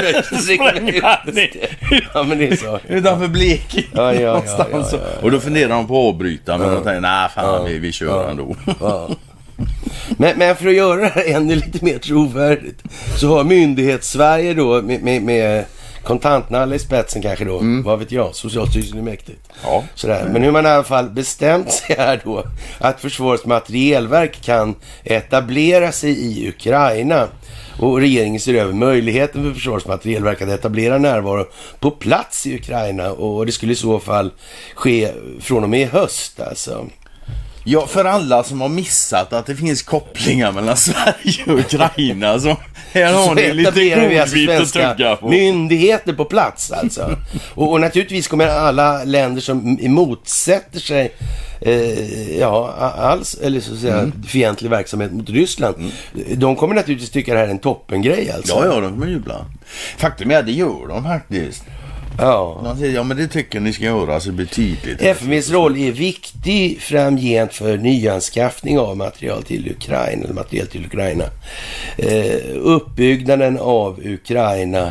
B: de ja, men det är så.
C: Utanför Blekinge
B: ja, ja,
C: någonstans.
B: Ja, ja, ja, ja.
C: Och då funderar de på att avbryta, men
B: ja.
C: de tänker, nej fan,
B: ja.
C: vi, vi kör
B: ja.
C: ändå.
B: Ja. Men, men för att göra det här ännu lite mer trovärdigt så har myndighets-Sverige då med, med, med kontantnalle i spetsen kanske då, mm. vad vet jag, Socialstyrelsen är mäktigt.
C: Ja.
B: Sådär. Men hur man i alla fall bestämt sig här då att Försvarets materielverk kan etablera sig i Ukraina. Och regeringen ser över möjligheten för Försvarets materielverk att etablera närvaro på plats i Ukraina. Och det skulle i så fall ske från och med i höst alltså.
C: Ja, för alla som har missat att det finns kopplingar mellan Sverige och Ukraina så här har ni lite godbit att tugga på.
B: Myndigheter på plats alltså. och, och naturligtvis kommer alla länder som motsätter sig eh, ja, alls, eller så att säga mm. fientlig verksamhet mot Ryssland. Mm. De kommer naturligtvis tycka det här är en toppengrej alltså.
C: Ja, ja, de kommer jubla. Faktum är att det gör de faktiskt.
B: Ja.
C: De säger, ja men det tycker ni ska göra så betydligt.
B: F M V:s roll är viktig framgent för nyanskaffning av material till Ukraina eller material till Ukraina. Eh, uppbyggnaden av Ukraina,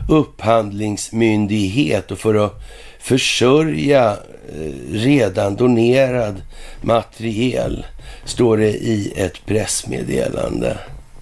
B: upphandlingsmyndighet och för att försörja eh, redan donerad materiel står det i ett pressmeddelande.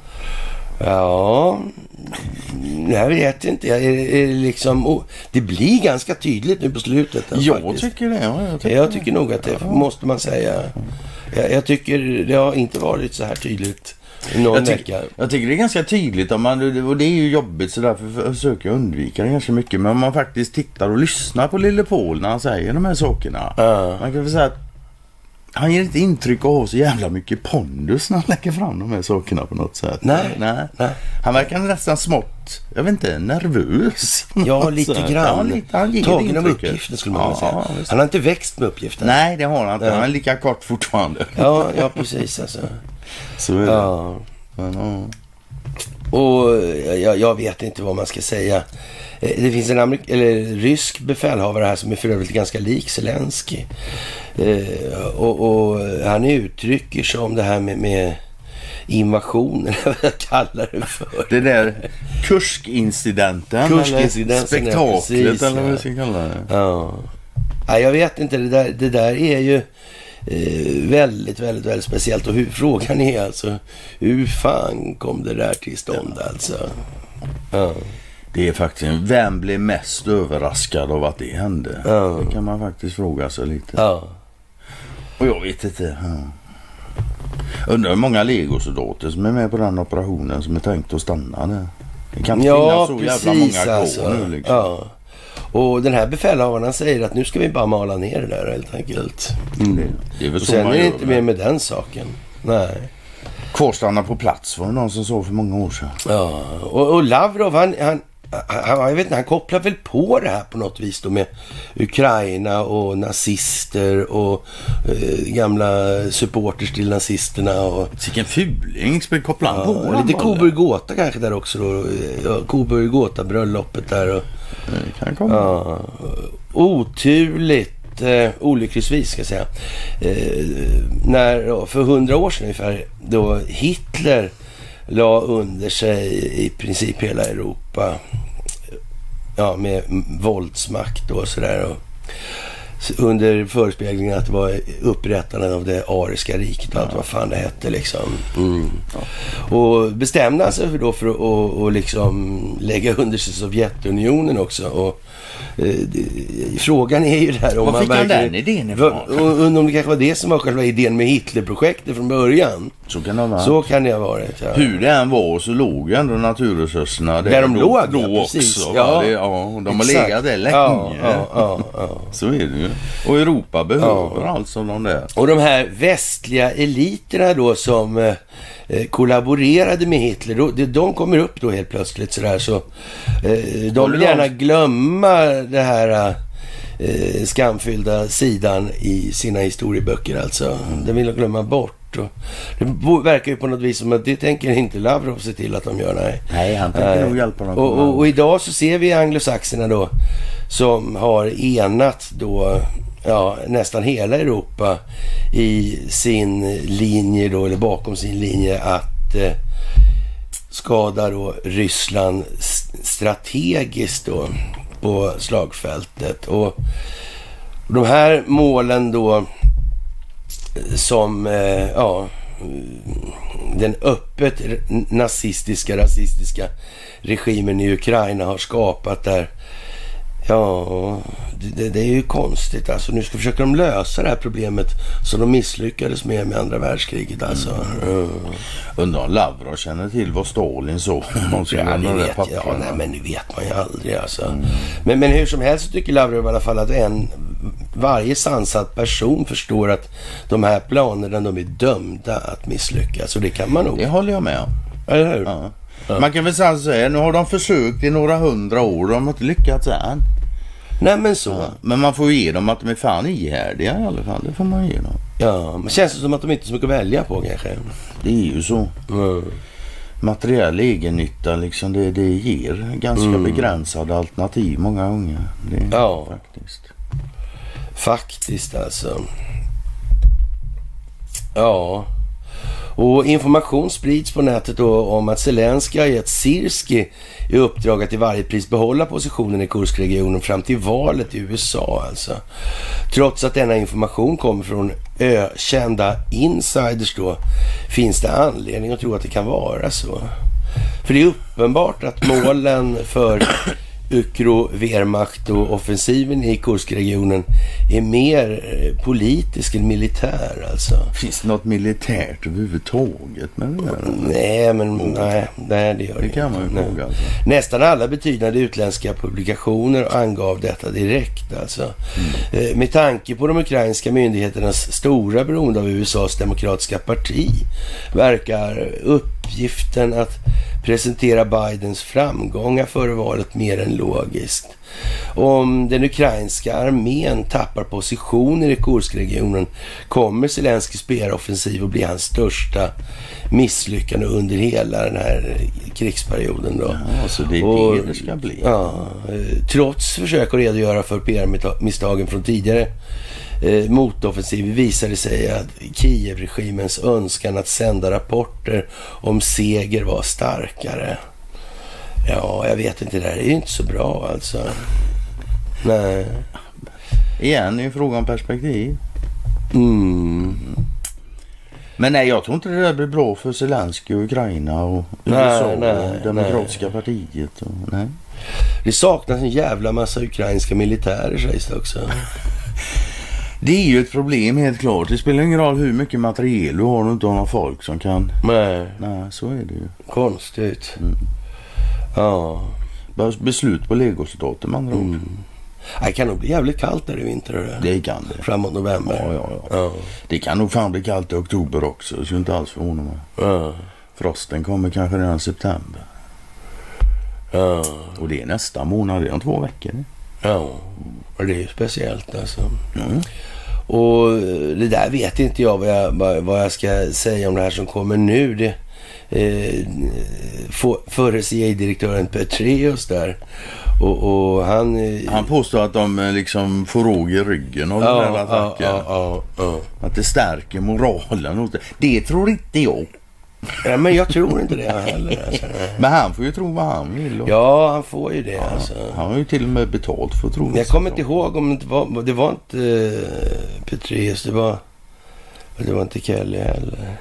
B: Ja, jag vet inte. Jag är, är liksom, oh, det blir ganska tydligt nu på slutet. Då,
C: jag
B: faktiskt.
C: tycker det. Ja, jag tycker,
B: jag tycker nog att det ja. måste man säga. Jag, jag tycker det har inte varit så här tydligt någon
C: jag, tyck,
B: vecka.
C: jag tycker det är ganska tydligt. Om man, och det är ju jobbigt så därför försöker jag undvika det ganska mycket. Men om man faktiskt tittar och lyssnar på Lille Paul när han säger de här sakerna. Uh. Man kan väl säga att han ger inte intryck av att ha så jävla mycket pondus när han lägger fram de här sakerna på något sätt.
B: Nej, nej. nej.
C: Han verkar nästan smått, jag vet inte, nervös.
B: Ja, lite grann.
C: Ja, lite, han ger
B: tagen av uppgiften skulle man ja, säga. Ja, han har inte växt med uppgiften.
C: Nej, det har han inte. Ja. Han är lika kort fortfarande.
B: Ja, ja precis alltså.
C: Så är det.
B: Ja. Ja. Och jag, jag vet inte vad man ska säga. Det finns en amerik- eller rysk befälhavare här som är för övrigt ganska lik Zelensky. Eh, och, och han uttrycker sig om det här med, med invasionen, vad jag kallar det för.
C: Det där Kursk-incidenten,
B: Kursk-incidenten
C: eller spektaklet, ja, precis, eller vad vi ska kalla det.
B: Ja. Ja, jag vet inte, det där, det där är ju eh, väldigt, väldigt, väldigt speciellt. Och hur, frågan är alltså, hur fan kom det där till stånd ja. alltså? Ja.
C: Det är faktiskt, vem blev mest överraskad av att det hände?
B: Ja.
C: Det kan man faktiskt fråga sig lite.
B: Ja.
C: Och jag vet inte. Ja. Undrar hur många legosoldater som är med på den operationen som är tänkt att stanna där. Det kan inte
B: ja,
C: finnas så jävla många kvar
B: alltså.
C: nu liksom.
B: Ja. Och den här befälhavaren säger att nu ska vi bara mala ner det där helt enkelt. Mm. Det, det är väl och så sen är det inte mer med den saken. Nej.
C: Kvarstanna på plats var det någon som sa för många år sedan.
B: Ja, och, och Lavrov han, han, han, jag vet inte, han kopplar väl på det här på något vis då med Ukraina och nazister och eh, gamla supporters till nazisterna. Och
C: vilken fuling kopplar han
B: ja,
C: på.
B: Lite Coburg-Gotha kanske där också då. Ja, Coburg-Gotha-bröllopet där. Och,
C: det kan komma.
B: Ja, oturligt. Eh, olyckligtvis ska jag säga eh, när för hundra år sedan ungefär då Hitler la under sig i princip hela Europa ja, med våldsmakt och sådär och under förespeglingen att det var upprättandet av det ariska riket och allt ja. vad fan det hette liksom. Mm. Ja. Och bestämde sig för då för att och, och liksom lägga under sig Sovjetunionen också och eh, frågan är ju där om
C: vad
B: man
C: fick han den idén ifrån?
B: Och om det kanske var det som var själva idén med Hitlerprojektet från början.
C: Så kan det vara.
B: Så kan det ha varit. Ja.
C: Hur det än var så låg ju ändå naturresurserna där,
B: där de
C: då,
B: låg
C: då
B: ja,
C: också.
B: precis.
C: Ja, det, ja, de har legat där länge.
B: Ja, ja, ja, ja.
C: Så är det ju. Och Europa behöver ja. alltså de där.
B: Och de här västliga eliterna då som eh, kollaborerade med Hitler, då, de kommer upp då helt plötsligt sådär så eh, de vill gärna glömma det här eh, skamfyllda sidan i sina historieböcker alltså. Mm. De vill glömma bort. Och det verkar ju på något vis som att det tänker inte Lavrov se till att de gör. Nej,
C: nej han tänker nej. nog hjälpa dem.
B: Och, och, och idag så ser vi anglosaxerna då som har enat då ja, nästan hela Europa i sin linje då, eller bakom sin linje att eh, skada då Ryssland strategiskt då på slagfältet. Och de här målen då som eh, ja, den öppet nazistiska, rasistiska regimen i Ukraina har skapat där. Ja, det, det är ju konstigt. Alltså, nu ska försöka de lösa det här problemet som de misslyckades med med andra världskriget. Alltså. Mm. Mm.
C: Undrar om Lavrov känner till vad Stalin så.
B: ja, det vet jag. Ja, nej, men det vet man ju aldrig. Alltså. Mm. Men, men hur som helst så tycker Lavrov i alla fall att en, varje sansad person förstår att de här planerna de är dömda att misslyckas. Så det kan man nog.
C: Det håller jag med om.
B: Eller hur?
C: Ja. Ja. Man kan väl säga så här, nu har de försökt i några hundra år, de har inte lyckats än.
B: Nej men så.
C: Ja. Men man får ju ge dem att de är fan ihärdiga i alla fall, det får man ge dem.
B: Ja, men känns det som att de inte är så mycket att välja på kanske?
C: Det är ju så. Mm. Materiell egennytta liksom, det, det ger ganska mm. begränsade alternativ många gånger. Det är
B: ja.
C: faktiskt.
B: Faktiskt alltså. Ja. Och information sprids på nätet då om att Zelensky har gett Sirski i uppdrag att i varje pris behålla positionen i Kurskregionen fram till valet i U S A alltså. Trots att denna information kommer från ökända insiders då finns det anledning att tro att det kan vara så. För det är uppenbart att målen för Ukro-Wehrmacht och offensiven i Kurskregionen är mer politisk än militär alltså.
C: Finns det något militärt överhuvudtaget med det där?
B: Nej, men nej, nej, det gör det,
C: det kan man ju fråga alltså.
B: Nästan alla betydande utländska publikationer angav detta direkt alltså. Mm. Med tanke på de ukrainska myndigheternas stora beroende av U S A:s demokratiska parti verkar uppgiften att presentera Bidens framgångar före valet mer än logiskt. Om den ukrainska armén tappar positioner i Kurskregionen kommer Zelenskyjs P R-offensiv att bli hans största misslyckande under hela den här krigsperioden då.
C: Ja, så det är och, det det ska bli.
B: Ja, trots försök att redogöra för P R-misstagen från tidigare eh, motoffensiv visade sig att Kiev-regimens önskan att sända rapporter om seger var starkare. Ja, jag vet inte, det här är ju inte så bra alltså. Nej.
C: Igen, det är en fråga om perspektiv.
B: Mm.
C: Men nej, jag tror inte det där blir bra för Zelenskyj och Ukraina och U S A nej, och Demokratiska nej. partiet. Och, nej.
B: Det saknas en jävla massa ukrainska militärer, sägs det också.
C: Det är ju ett problem helt klart. Det spelar ingen roll hur mycket materiel du har, du inte har någon folk som kan...
B: Nej.
C: Nej, så är det ju.
B: Konstigt.
C: Mm.
B: Ja.
C: Beslut på legosoldater man andra
B: mm. Det kan nog bli jävligt kallt där i vinter. Eller?
C: Det kan det.
B: Framåt november.
C: Ja, ja, ja. ja. Det kan nog fan bli kallt i oktober också. Det skulle inte alls förvåna mig.
B: Ja.
C: Frosten kommer kanske redan i september.
B: Ja.
C: Och det är nästa månad, det är om två veckor.
B: Ja, och det är ju speciellt alltså.
C: Mm.
B: Och det där vet inte jag vad jag, vad jag ska säga om det här som kommer nu. Det eh, förre C I A-direktören Petraeus där. Och, och han... Eh,
C: han påstår att de liksom får råg i ryggen av
B: ja,
C: den här attacken.
B: Ja, ja, ja, ja.
C: Att det stärker moralen. Det tror inte jag.
B: Ja, men jag tror inte det heller. Alltså.
C: Men han får ju tro vad han vill. Och...
B: Ja, han får ju det. Ja, alltså.
C: Han har ju till och med betalt för att tro.
B: Jag kommer inte ihåg om det var... Det var inte uh, Petraeus, det var... Det var inte Kelly heller.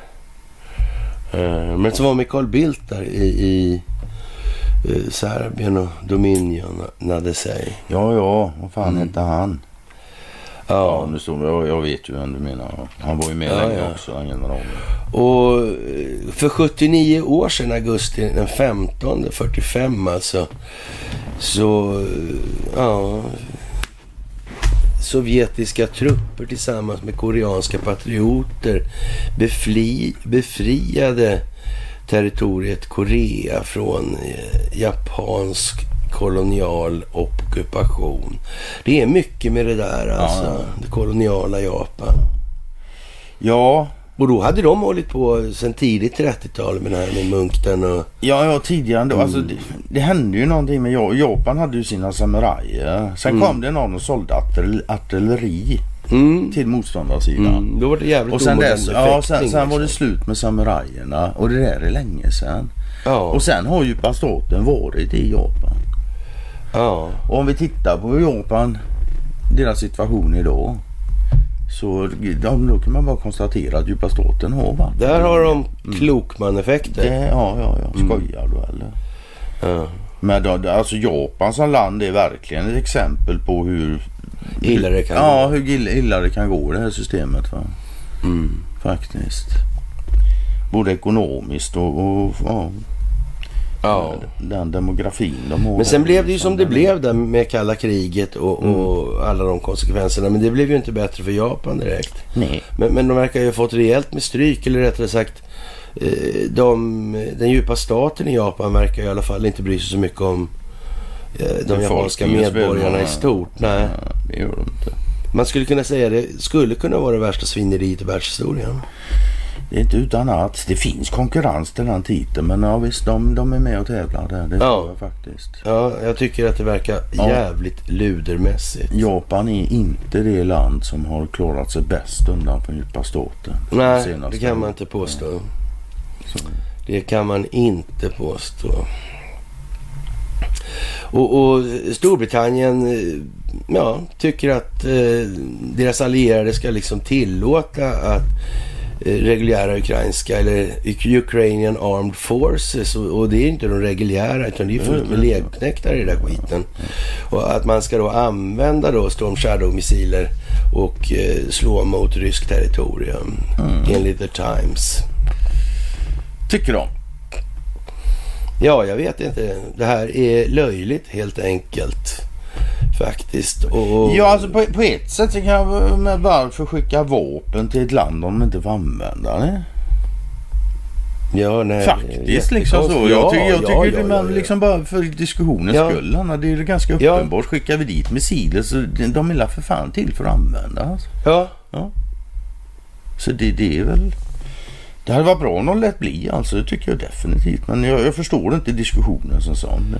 B: Uh, men så var Mikael Bildt där i... i uh, Serbien och Dominion nade sig.
C: Ja, ja. Vad fan mm. hette han?
B: Ja,
C: ja nu står jag, jag vet ju vem du menar. Han var ju med ja, länge ja. också, den generalen.
B: Och för sjuttionio år sedan, augusti den femtonde fyrtiofem alltså, så ja, sovjetiska trupper tillsammans med koreanska patrioter befri, befriade territoriet Korea från eh, japansk kolonial ockupation. Det är mycket med det där alltså, ja. Det koloniala Japan.
C: Ja.
B: Och då hade de hållit på sedan tidigt trettiotal med det här med munkten och...
C: Ja, ja tidigare ändå. Mm. Alltså, det, det hände ju någonting med Japan hade ju sina samurajer. Sen mm. kom det någon och sålde artil- artilleri mm. till motståndarsidan. Mm.
B: Då var det jävligt
C: och sen dess, ja, sen, sen var det slut med samurajerna. Och det där är länge sedan. Ja. Och sen har ju pastoten varit i Japan. Ja. Och om vi tittar på Japan, deras situation idag, så då kan man bara konstatera att djupa staten har varit.
B: Där har de klokman-effekter.
C: Det, ja, ja, ja. Skojar du eller? Ja. Men då, alltså Japan som land är verkligen ett exempel på hur
B: illa det kan
C: ja,
B: gå.
C: hur illa det kan gå det här systemet. Va? Mm. Faktiskt. Både ekonomiskt och, och ja. Ja. Den demografin de har.
B: Men sen blev det ju som det blev där med kalla kriget och, mm. och alla de konsekvenserna. Men det blev ju inte bättre för Japan direkt.
C: Nej.
B: Men, men de verkar ju ha fått rejält med stryk. Eller rättare sagt de, den djupa staten i Japan verkar i alla fall inte bry sig så mycket om de japanska medborgarna i stort. Nej,
C: ja, det gör de inte.
B: Man skulle kunna säga det skulle kunna vara det värsta svinneriet i världshistorien.
C: Det är inte utan att det finns konkurrens till den titeln, men ja, visst, de, de är med och tävlar där, det tror jag faktiskt.
B: Ja, jag tycker att det verkar ja. jävligt ludermässigt.
C: Japan är inte det land som har klarat sig bäst undan från djupa staten.
B: Nej, det kan man inte påstå. Ja. Det kan man inte påstå. Och, och Storbritannien ja, tycker att eh, deras allierade ska liksom tillåta att reguljära ukrainska eller Ukrainian Armed Forces och, och det är inte de reguljära utan det är fullt med legknäktare i den där skiten. Och att man ska då använda då Storm Shadow-missiler och eh, slå mot rysk territorium mm. enligt The Times.
C: Tycker de?
B: Ja, jag vet inte. Det här är löjligt helt enkelt. Faktiskt. Och...
C: Ja, alltså på, på ett sätt så kan jag med varför skicka vapen till ett land om de inte får använda det.
B: Ja, nej.
C: Faktiskt liksom så. Jag tycker, jag tycker ja, ja, man ja, ja. liksom bara för diskussionens ja. skull. Anna, det är ju ganska uppenbart. Ja. Skickar vi dit missiler så de är för fan till för att använda. Alltså.
B: Ja.
C: ja. Så det, det är väl... Det hade varit bra om de lät bli. Alltså, det tycker jag definitivt. Men jag, jag förstår inte diskussionen som sån.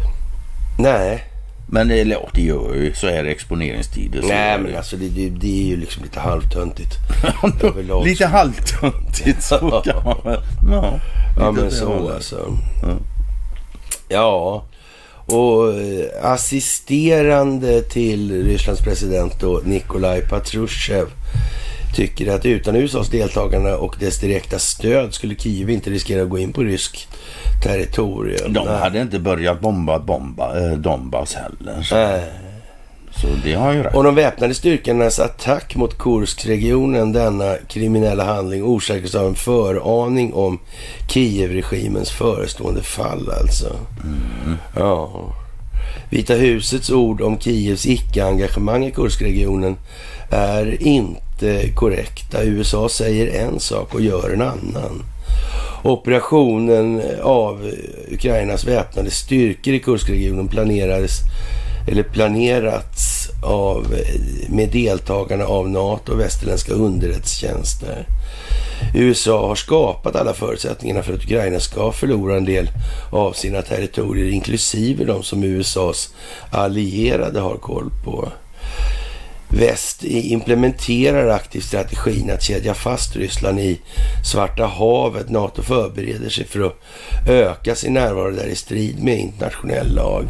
B: Nej.
C: Men eller, ja, det gör ju så är det exponeringstider. Så
B: Nej, men alltså det, det, det är ju liksom lite halvtöntigt.
C: Lite halvtöntigt så kan man väl. Ja,
B: ja men så alltså. Ja. ja. Och assisterande till Rysslands president då, Nikolaj Patrushev tycker att utan U S A:s deltagande och dess direkta stöd skulle Kiev inte riskera att gå in på rysk territorium.
C: De Nej. hade inte börjat bomba, bomba äh, Donbass heller. Så. Nej. Så det har ju rätt.
B: Och de väpnade styrkornas attack mot Kurskregionen, denna kriminella handling, orsakades av en föraning om Kiev-regimens förestående fall alltså. Mm. Ja. Vita husets ord om Kievs icke-engagemang i Kurskregionen är inte korrekta. U S A säger en sak och gör en annan. Operationen av Ukrainas väpnade styrkor i Kurskregionen planerades eller planerats av, med deltagarna av NATO och västerländska underrättelsetjänster. U S A har skapat alla förutsättningarna för att Ukraina ska förlora en del av sina territorier, inklusive de som U S A:s allierade har koll på. Väst implementerar aktivt strategin att kedja fast Ryssland i Svarta havet. NATO förbereder sig för att öka sin närvaro där i strid med internationell lag.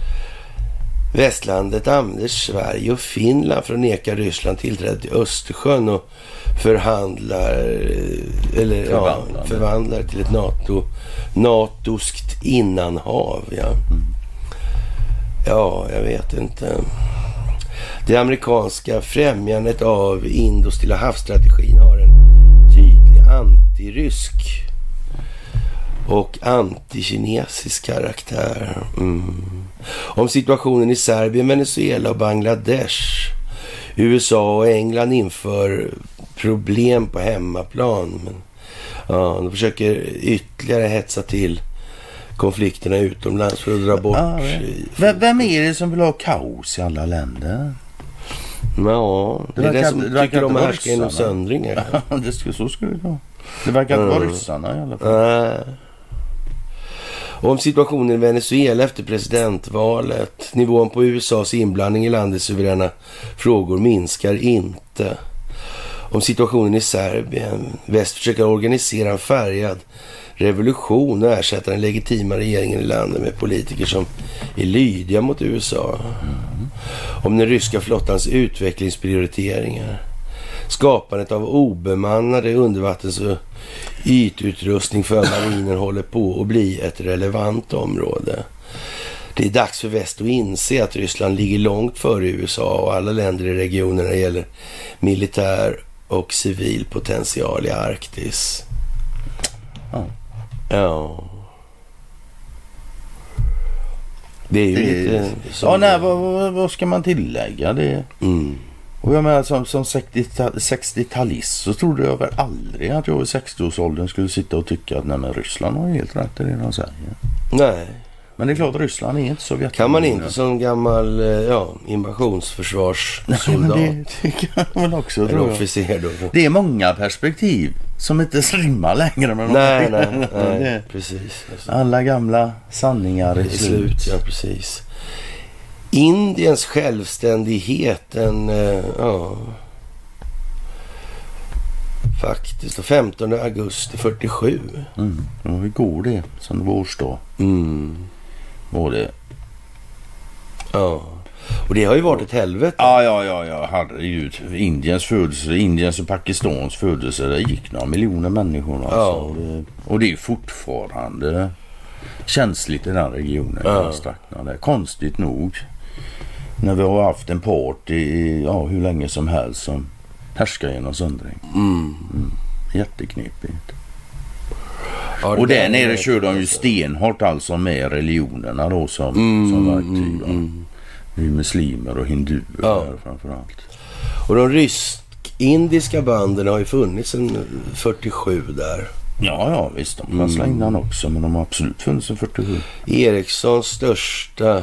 B: Västlandet använder Sverige och Finland för att neka Ryssland tillträde till Östersjön och förhandlar eller ja, förvandlar till ett NATO natoskt innanhav. Ja. Mm. ja, jag vet inte. Det amerikanska främjandet av Indo-Stilla havsstrategin har en tydlig antirysk och antikinesisk karaktär. Mm. Om situationen i Serbien, Venezuela och Bangladesh U S A och England inför problem på hemmaplan. Men ja, de försöker ytterligare hetsa till konflikterna utomlands för att dra bort...
C: Ja, v- vem är det som vill ha kaos i alla länder?
B: Ja, det, det är det som det tycker om att härska genom söndringar.
C: Ja, det ska, så skulle det vara. Det verkar inte mm. vara ryssarna i alla fall.
B: Nej. Och om situationen i Venezuela efter presidentvalet, nivån på U S A:s inblandning i landets suveräna frågor minskar inte. Om situationen i Serbien, väst försöker organisera en färgad revolution och ersätta den legitima regeringen i landet med politiker som är lydiga mot U S A. Mm. Om den ryska flottans utvecklingsprioriteringar, skapandet av obemannade undervattens- och ytutrustning för marinen håller på att bli ett relevant område. Det är dags för väst att inse att Ryssland ligger långt före U S A och alla länder i regionen när det gäller militär och civil potential i Arktis.
C: Ja.
B: Ja. Det är ju
C: det,
B: lite...
C: Ja, nej, vad, vad, vad ska man tillägga? Det
B: mm.
C: Och jag menar, som, som sextiotalist så trodde jag väl aldrig att jag i sextioårsåldern skulle sitta och tycka att nej, men Ryssland har helt rätt i det de säger.
B: Nej.
C: Men det är klart, Ryssland är inte Sovjet.
B: Kan man inte som gammal ja, invasionsförsvarssoldat?
C: Nej, det, det kan man också,
B: eller
C: tror jag.
B: Officer då.
C: Det är många perspektiv som inte rimmar längre med
B: nej, nej, nej, nej, precis. Alltså.
C: Alla gamla sanningar i slut.
B: slut. Ja, precis. Indiens självständighet en, eh, ja, faktiskt, femtonde augusti fyrtiosju.
C: Mm, det var igår det, som det var årsdag.
B: Mm.
C: Var det?
B: Ja. Och det har ju varit ett helvete.
C: Ja, ja, ja, ja. Herregud. Indiens födelse, Indiens och Pakistans födelse, det gick några miljoner människor. Alltså.
B: Ja.
C: Och, det, och det är fortfarande känsligt i den regionen.
B: Ja.
C: Det är konstigt nog. När vi har haft en part i ja, hur länge som helst som härskar genom söndring.
B: Mm.
C: Mm. Jätteknepigt.
B: Ja,
C: och där nere kör de ju stenhårt alltså med religionerna då som,
B: mm,
C: som verktyg.
B: Mm, mm.
C: Det är muslimer och hinduer
B: ja.
C: där framförallt.
B: Och de rysk-indiska banden har ju funnits sedan fyrtiosju där.
C: Ja, ja visst. De fanns mm. innan också, men de har absolut funnits sedan fyrtiosju.
B: Ericssons största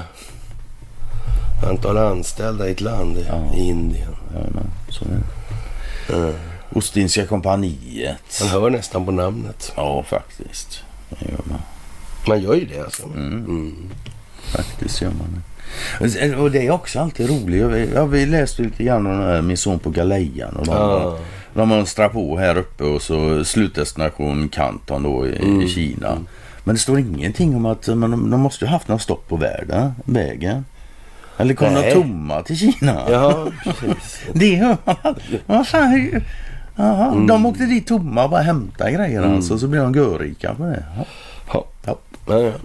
B: antal anställda i ett land
C: ja.
B: i Indien.
C: Ja, men så är det. Mm. Ostindiska kompaniet.
B: Man hör nästan på namnet.
C: Ja, faktiskt. Det gör man.
B: Man gör ju det alltså.
C: Mm.
B: Mm.
C: Faktiskt gör man det. Och det är också alltid roligt. Ja, vi läste lite grann om den här Min son på Galejan. Och de,
B: ah.
C: de mönstrar på här uppe och så slutdestination Kanton då i, mm. i Kina. Mm. Men det står ingenting om att men de, de måste ha haft någon stopp på världen, vägen. Eller kom de tomma till Kina?
B: Ja, precis.
C: Det hör man aldrig. Vad fan? Aha, mm. De åkte dit tomma och bara hämta grejer mm. alltså, så blir de görrika på det. Ja.
B: Ja. Ja. Ja, ja.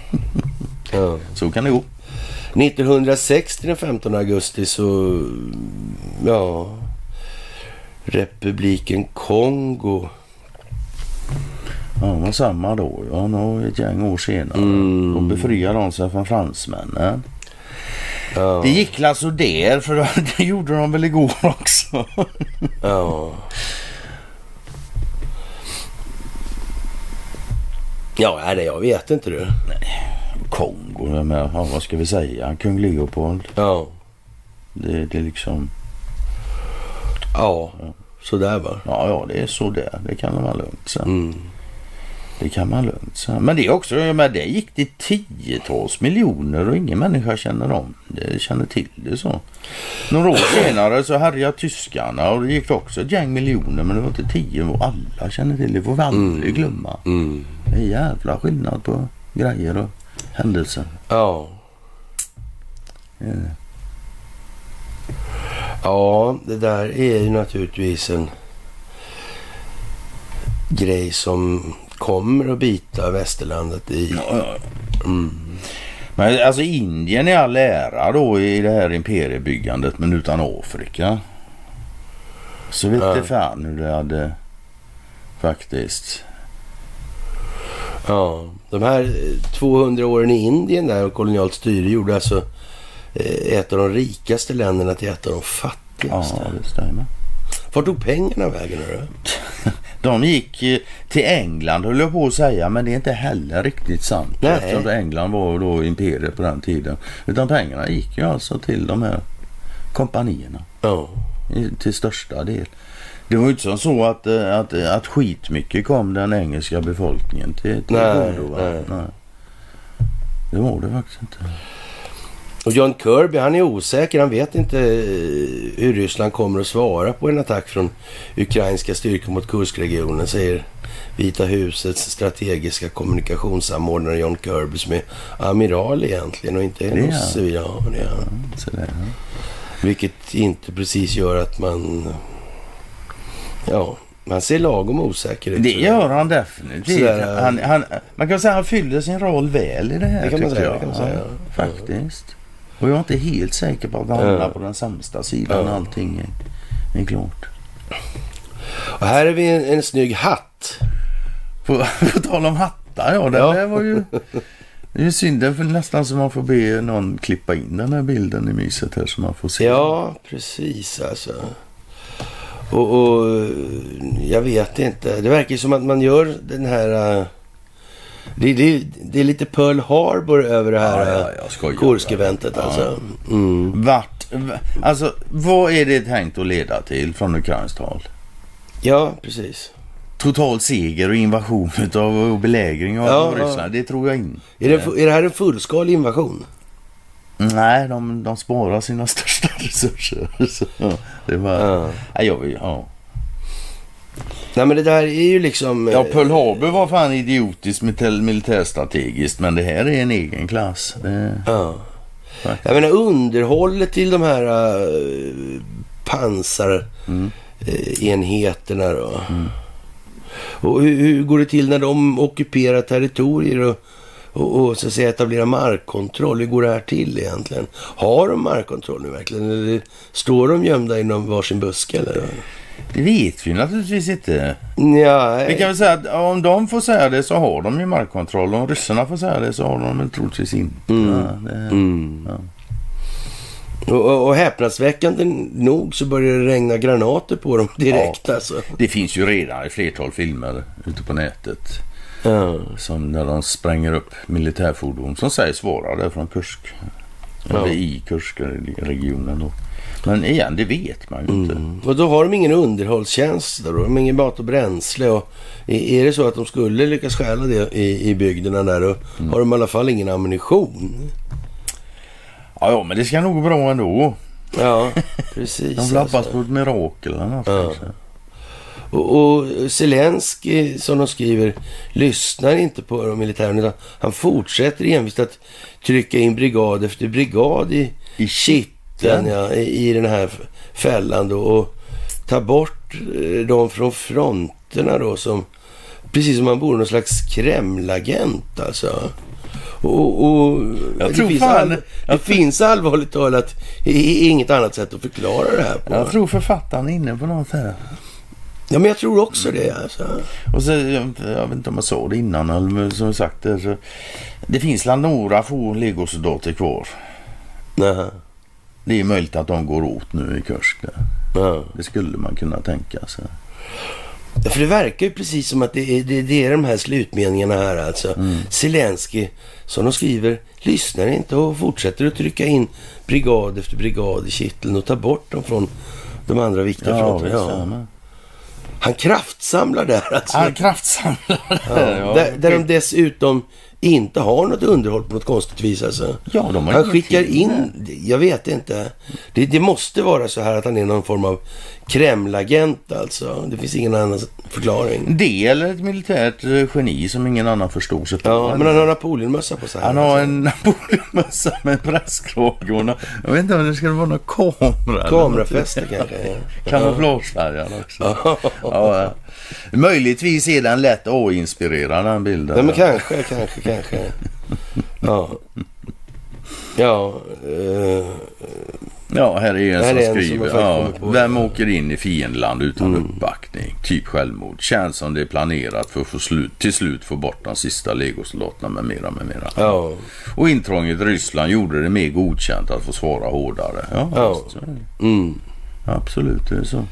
B: Ja.
C: Så kan det gå.
B: nittonhundrasextio den femtonde augusti så ja Republiken Kongo.
C: Ja, det var samma då. Ja, nog ett gäng år senare.
B: Mm.
C: Och befriade de sig från fransmännen.
B: Ja.
C: Det gick alltså där, för det gjorde de väl igår också.
B: Ja. Ja, nej, jag vet inte du.
C: Nej. Kongo, med, ja, vad ska vi säga? Kung Leopold.
B: Ja.
C: Det, det är liksom...
B: Ja, ja. Så där va?
C: Ja, ja, det är så där. Det kan man lugnt säga.
B: Mm.
C: Det kan man lugnt säga. Men det är också, men det gick det tiotals miljoner och ingen människa känner om. Det känner till det så. Några år senare så härjade tyskarna och det gick också ett gäng miljoner, men det var inte tio och alla känner till det. Det får vi aldrig glömma.
B: Mm.
C: Det är jävla skillnad på grejer och händelser.
B: Ja.
C: Ja.
B: Ja, det där är ju naturligtvis en grej som kommer att bita västerlandet i.
C: Ja, ja.
B: Mm.
C: Men alltså Indien är all ära då i det här imperiebyggandet, men utan Afrika. Så vet
B: ja.
C: det fan hur det hade faktiskt.
B: Ja, de här tvåhundra åren i Indien där och kolonialt styre gjorde alltså ett av de rikaste länderna till ett av de fattigaste.
C: Ja, det stämmer.
B: Var tog pengarna vägen då?
C: De gick till England, höll jag på att säga, men det är inte heller riktigt sant. Nej. Eftersom England var då imperiet på den tiden. Utan pengarna gick ju alltså till de här kompanierna. Ja. Till största del. Det var ju inte så att, att, att skitmycket kom den engelska befolkningen till, till
B: nej,
C: godo,
B: nej.
C: nej. Det var det faktiskt inte.
B: Och John Kirby, han är osäker. Han vet inte hur Ryssland kommer att svara på en attack från ukrainska styrkor mot Kurskregionen, säger Vita husets strategiska kommunikationssamordnare John Kirby, som är amiral egentligen och inte är någon civil. Ja, det är han.
C: Ja, så det är.
B: Vilket inte precis gör att man... Ja, man ser lagom osäker ut.
C: Det gör han definitivt. Sådär, han, han, man kan säga att han fyller sin roll väl i det här,
B: det kan man säga,
C: jag.
B: Det kan man säga.
C: Ja, faktiskt. Och jag är inte helt säker på att han hamnar ja. på den sämsta sidan. Ja. Allting är, är klart.
B: Och här är vi en, en snygg hatt.
C: På, på tal om hattar, ja. Det ja. Där var ju... Det är ju synd, för nästan som man får be någon klippa in den här bilden i myset här så man får se.
B: Ja, precis alltså. Och, och jag vet inte. Det verkar som att man gör den här... Uh, det, det, det är lite Pearl Harbor över det här ja, ja, Kursk-eventet. Ja. Alltså. Mm.
C: Vart, alltså, vad är det tänkt att leda till från ukrainskt håll?
B: Ja, precis.
C: Total seger och invasion av, och belägring av ja, Ryssland. Det tror jag inte.
B: Är det, är det här en fullskalig invasion?
C: Nej, de, de sparar sina största resurser. Så, det var... Ja. Ja, jag vill, ja.
B: Nej, men det där är ju liksom...
C: Ja, Pearl Harbor var fan idiotiskt militärstrategiskt, men det här är en egen klass. Det...
B: Ja. Jag menar, underhållet till de här uh, pansarenheterna mm. uh, då. Mm. Och hur, hur går det till när de ockuperar territorier och, och, och så att säga etablerar markkontroll? Hur går det här till egentligen? Har de markkontroll nu verkligen? Eller står de gömda inom varsin buske eller?
C: Det vet vi naturligtvis inte.
B: Ja,
C: vi kan väl säga att om de får säga det så har de ju markkontroll. Om ryssarna får säga det så har de väl troligtvis inte.
B: Mm.
C: Ja, det,
B: mm. ja. Och, och, och häpnadsväckande nog så börjar det regna granater på dem direkt. Ja, alltså.
C: Det finns ju redan ett flertal filmer ute på nätet.
B: Ja.
C: Som när de spränger upp militärfordon som sägs vara där från Kursk. Ja. Eller i Kursk-regionen då. Men igen, det vet man ju inte.
B: Mm. Och då har de ingen underhållstjänst då? De har ingen mat och bränsle. Och är det så att de skulle lyckas stjäla det i, i bygderna där då mm. har de i alla fall ingen ammunition?
C: Ja, ja, men det ska nog gå bra ändå.
B: Ja, precis.
C: De lappas alltså på ett mirakel. Ja.
B: Och, och Zelensky, som de skriver, lyssnar inte på de militären utan han fortsätter envist att trycka in brigad efter brigad i,
C: I
B: kitteln, ja, i, i den här fällan då, och ta bort dem från fronterna då, som precis som man bor någon slags Kremlagent alltså. Och, och det, finns, fan, all, det finns allvarligt talat inget annat sätt att förklara det här på.
C: Jag tror författaren är inne på något här.
B: Ja, men jag tror också det. Alltså.
C: Och så, jag, jag vet inte om jag sa det innan, eller som sagt det, så, det finns några få legosoldater kvar.
B: Nähä.
C: Det är möjligt att de går åt nu i Kursk där.
B: Ja.
C: Det skulle man kunna tänka sig.
B: Ja, för det verkar ju precis som att det är, det, det är de här slutmeningarna här alltså. Mm. Zelensky, som de skriver, lyssnar inte och fortsätter att trycka in brigad efter brigad i kitteln och ta bort dem från de andra viktiga
C: ja,
B: fronterna. Ja. Han kraftsamlar där alltså.
C: Han kraftsamlar där,
B: ja. Där, där de dessutom inte har något underhåll på något konstigt vis alltså.
C: Ja, de har
B: han skickar in, jag vet inte. Det, det måste vara så här att han är någon form av Kremlagent alltså. Det finns ingen annan förklaring.
C: Det eller ett militärt geni som ingen annan förstår sig på.
B: Ja, men han har Napoleonmössa på sig.
C: Han har en Napoleonmössa med presskrage. Jag vet inte om det ska vara någon kamera.
B: Kamerafäste kanske. Ja.
C: Kamouflagefärgad också. Ja. Ja. Möjligtvis är den lätt att inspirera den bilden.
B: Ja, men kanske, kanske, kanske. Ja. Ja. Uh,
C: ja, här är en
B: här
C: som
B: är en
C: skriver.
B: som
C: ja, vem åker in i fiendland utan mm. uppbackning? Typ självmord. Känns som det är planerat för att få slut, till slut få bort de sista legosoldaterna med mera, med mera.
B: Ja.
C: Och intrånget i Ryssland gjorde det mer godkänt att få svara hårdare. Ja,
B: ja. Mm.
C: Absolut, det är så.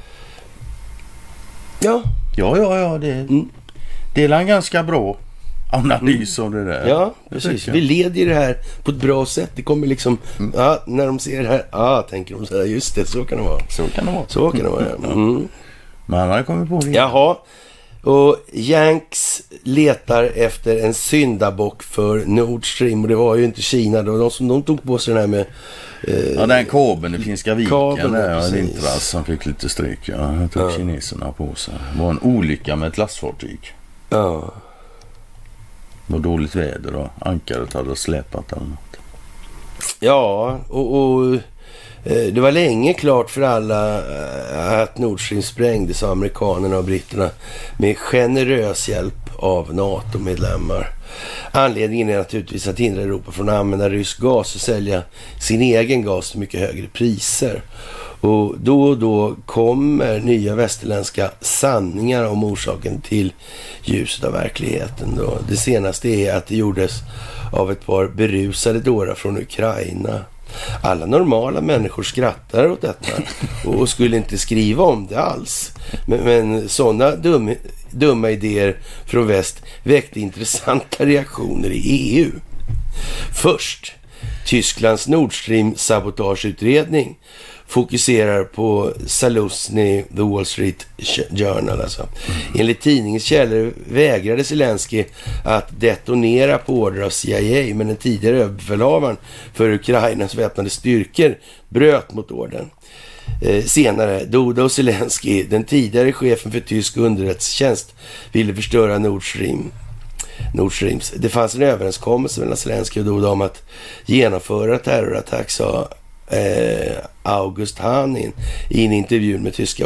B: Ja.
C: Ja, ja, ja. Det, mm. det är en ganska bra analys mm. av det där.
B: Ja, precis. Vi leder det här på ett bra sätt. Det kommer liksom, mm. ja, när de ser det här, ja, tänker de så här, just det, så kan det vara.
C: Så kan det vara.
B: Så kan det vara, ja. Mm.
C: Men han har kommit på det.
B: Jaha. Och Yanks letar efter en syndabock för Nord Stream. Och det var ju inte Kina då. De, som, de tog på sig den här med...
C: Eh, ja, den kabeln i Finska viken. Kabeln, där, ja, Vintras som fick lite stryk. Ja, det tog ja. kineserna på sig. Det var en olycka med ett lastfartyg.
B: Ja.
C: Det var dåligt väder och ankaret hade släpat eller något.
B: Ja, och... och det var länge klart för alla att Nord Stream sprängdes av amerikanerna och britterna med generös hjälp av NATO-medlemmar. Anledningen är naturligtvis att hindra Europa från att använda rysk gas och sälja sin egen gas till mycket högre priser. Och då och då kommer nya västerländska sanningar om orsaken till ljuset av verkligheten. Då. Det senaste är att det gjordes av ett par berusade dårar från Ukraina. Alla normala människor skrattar åt detta och skulle inte skriva om det alls. Men, men sådana dum, dumma idéer från väst väckte intressanta reaktioner i E U. Först, Tysklands Nord Stream sabotageutredning fokuserar på Zaluzny, The Wall Street Journal. Alltså. Mm. Enligt tidningens källor vägrade Zelensky att detonera på order av C I A, men den tidigare överbefälhavaren för Ukrainas väpnade styrkor bröt mot orden. Eh, senare, Duda och Zelensky, den tidigare chefen för tysk underrättelsetjänst, ville förstöra Nord Stream. Nord Streams. Det fanns en överenskommelse mellan Zelensky och Duda om att genomföra terrorattack, sa Eh, August Hanin i en intervju med tyska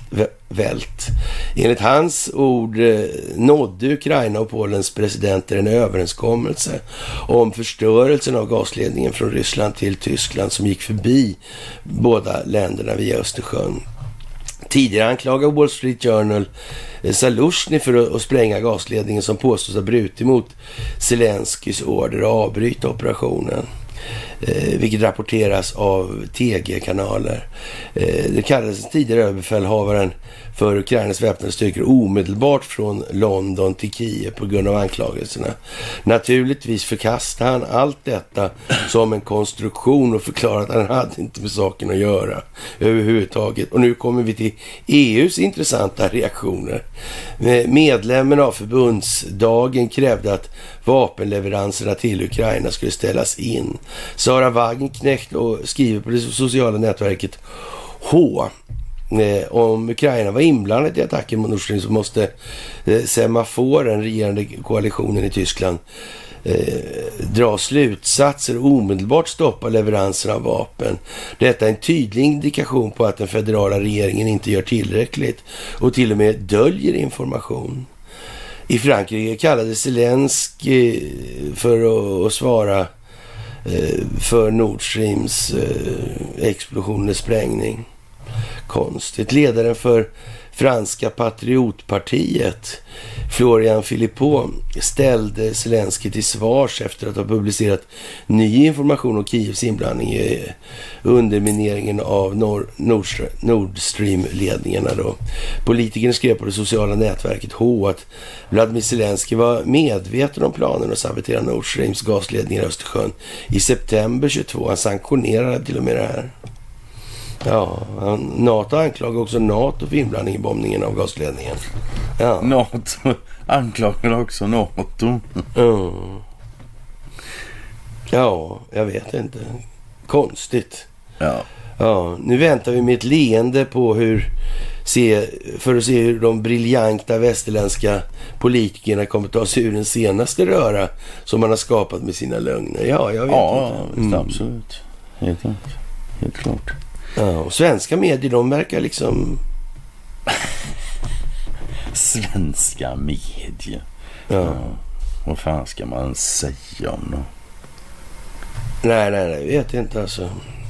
B: Welt. Enligt hans ord eh, nådde Ukraina och Polens presidenter en överenskommelse om förstörelsen av gasledningen från Ryssland till Tyskland som gick förbi båda länderna via Östersjön. Tidigare anklagade Wall Street Journal eh, Zaluzny för att, att spränga gasledningen som påstås ha brutit mot Zelenskys order att avbryta operationen. Eh, vilket rapporteras av T G-kanaler. Eh, det kallades tidigare överbefälhavaren för Ukrainas väpnade styrkor omedelbart från London till Kiev på grund av anklagelserna. Naturligtvis förkastade han allt detta som en konstruktion och förklarade att han hade inte med saken att göra överhuvudtaget. Och nu kommer vi till E U:s intressanta reaktioner. Medlemmen av förbundsdagen krävde att vapenleveranserna till Ukraina skulle ställas in. Sara Wagenknecht och skriver på det sociala nätverket H. Eh, om Ukraina var inblandat i attacken mot Nord Stream så måste eh, Semafor, den regerande koalitionen i Tyskland, eh, dra slutsatser och omedelbart stoppa leveranserna av vapen. Detta är en tydlig indikation på att den federala regeringen inte gör tillräckligt och till och med döljer information. I Frankrike kallade Zelensky för att, att svara eh, för Nord Streams eh, explosion och sprängning. Konstigt. Ledaren för franska patriotpartiet, Florian Philippot, ställde Zelensky till svars efter att ha publicerat ny information om Kievs inblandning i undermineringen av Nord, Nord, Nord Stream-ledningarna. Då. Politikern skrev på det sociala nätverket H att Vladimir Zelensky var medveten om planen att sabotera Nord Streams gasledningar i Östersjön i september tjugotvå. Han sanktionerade till och med det här. Ja, NATO anklagar också NATO för inblandning i bombningen av gasledningen. Ja.
C: NATO anklagar också NATO.
B: Mm. Ja, jag vet inte. Konstigt.
C: Ja.
B: Ja, nu väntar vi med ett leende på hur se, för att se hur de briljanta västerländska politikerna kommer ta sig ur den senaste röra som man har skapat med sina lögner. Ja, jag vet
C: ja,
B: inte.
C: Mm. Absolut. Helt klart. Helt klart.
B: Ja, och svenska medier, de verkar liksom...
C: Svenska medier?
B: Ja.
C: Ja. Vad fan ska man säga om då?
B: Nej, nej, nej, vet jag inte alltså.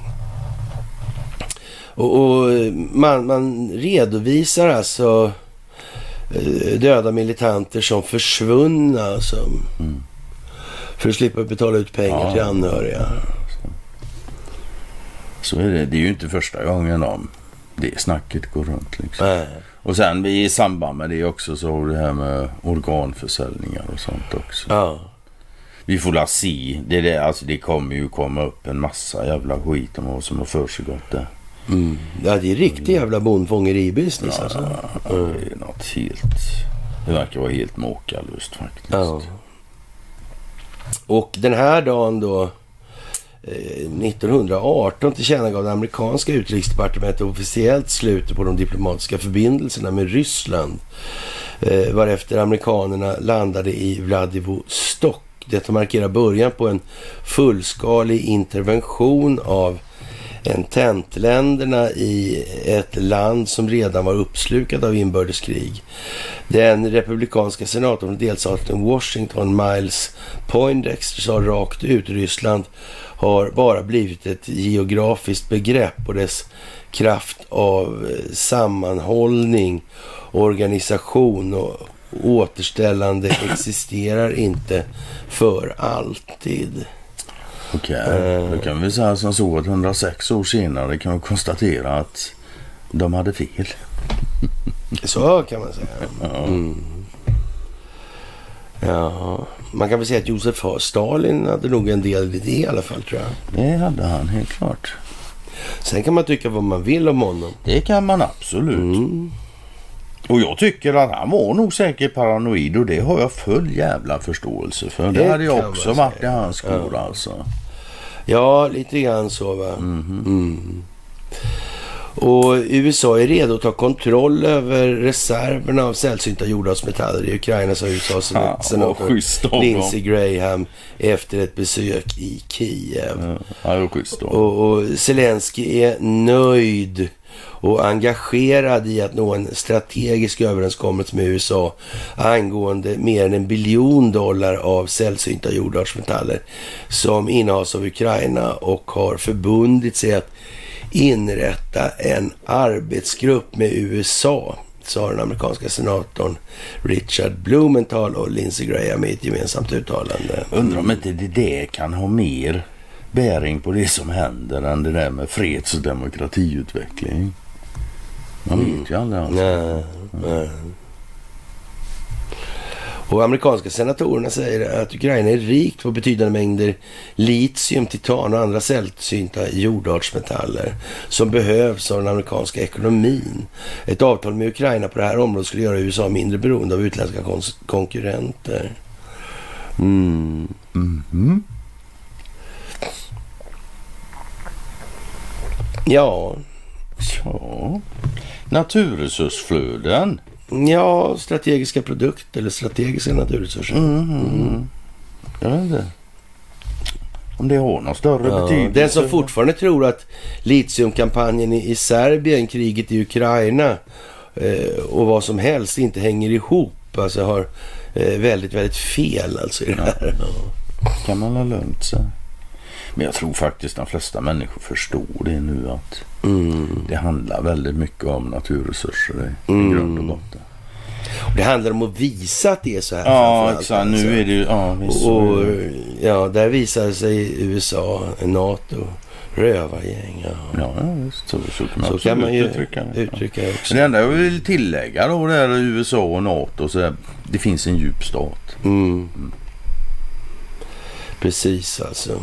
B: Och, och man, man redovisar alltså döda militanter som försvunna alltså, mm. för att slippa betala ut pengar ja. till anhöriga.
C: Så är det. Det är ju inte första gången de det snacket går runt liksom.
B: Nej.
C: Och sen i samband med det också så har det här med organförsäljningar och sånt också.
B: Ja.
C: Vi får la se. Det, det, alltså det kommer ju komma upp en massa jävla skit om vad som har för sig gott där.
B: Mm. Ja, det är riktigt jävla bondfångeri-business.
C: Ja,
B: alltså.
C: ja, det är något helt... Det verkar vara helt måkalust faktiskt.
B: Ja. Och den här dagen då eh, nittonhundraarton tillkännagav det amerikanska utrikesdepartementet officiellt slutet på de diplomatiska förbindelserna med Ryssland. Eh, varefter amerikanerna landade i Vladivostok. Detta markerar början på en fullskalig intervention av ententländerna i ett land som redan var uppslukat av inbördeskrig. Den republikanska senatorn från delstaten Washington, Miles Poindexter, sa rakt ut: Ryssland har bara blivit ett geografiskt begrepp och dess kraft av sammanhållning, organisation och återställande existerar inte för alltid.
C: Okej, okay. Då kan vi säga som så att hundrasex år senare kan vi konstatera att de hade fel.
B: Så kan man säga. Mm. Ja, man kan väl säga att Josef Stalin hade nog en del i det i alla fall, tror jag.
C: Det hade han helt klart.
B: Sen kan man tycka vad man vill om honom.
C: Det kan man absolut. Mm. Och jag tycker att han var nog säkert paranoid, och det har jag full jävla förståelse för. Det, det hade jag också varit i hans skor, ja. Alltså.
B: Ja, lite grann så, va. Mm-hmm. Mm. Och U S A är redo att ta kontroll över reserverna av sällsynta jordartsmetaller i Ukraina, sa U S A:s
C: ja,
B: senator Lindsey Graham efter ett besök i Kiev.
C: Ja, ja, schysst då.
B: Och, och Zelensky är nöjd och engagerad i att nå en strategisk överenskommelse med U S A angående mer än en biljon dollar av sällsynta jordartsmetaller som innehas av Ukraina, och har förbundit sig att inrätta en arbetsgrupp med U S A, sa den amerikanska senatorn Richard Blumenthal och Lindsey Graham i ett gemensamt uttalande.
C: Undrar om inte det, det kan ha mer bäring på det som händer än det där med freds- och demokratiutveckling. Man vet mm. ju aldrig. Alltså. Nej, nej.
B: Och amerikanska senatorerna säger att Ukraina är rikt på betydande mängder litium, titan och andra sällsynta jordartsmetaller som behövs av den amerikanska ekonomin. Ett avtal med Ukraina på det här området skulle göra U S A mindre beroende av utländska kon- konkurrenter. Mm.
C: Mm-hmm.
B: Ja.
C: Ja. Naturresursflöden.
B: Ja, strategiska produkter eller strategiska naturresurser.
C: Mm, mm, mm. Jag vet inte om det har någon större ja, betydelse.
B: Den som fortfarande tror att litiumkampanjen i, i Serbien, kriget i Ukraina eh, och vad som helst inte hänger ihop, alltså har eh, väldigt, väldigt fel alltså i det här.
C: Ja. Kan man ha lugnt sig. Men jag tror faktiskt de flesta människor förstår det nu, att mm. det handlar väldigt mycket om naturresurser i mm. grund och botten.
B: Och det handlar om att visa att det är så här.
C: Ja, exakt. Nu är det ju... Ja, visst,
B: och, och ja, där visar sig U S A, NATO, rövargäng. Ja,
C: ja visst. Så, så kan man,
B: så kan man ju
C: uttrycka det.
B: Uttrycka det också.
C: Men det enda jag vill tillägga då, det är U S A och NATO. Så där, det finns en djup stat.
B: Mm. Mm. Precis, alltså.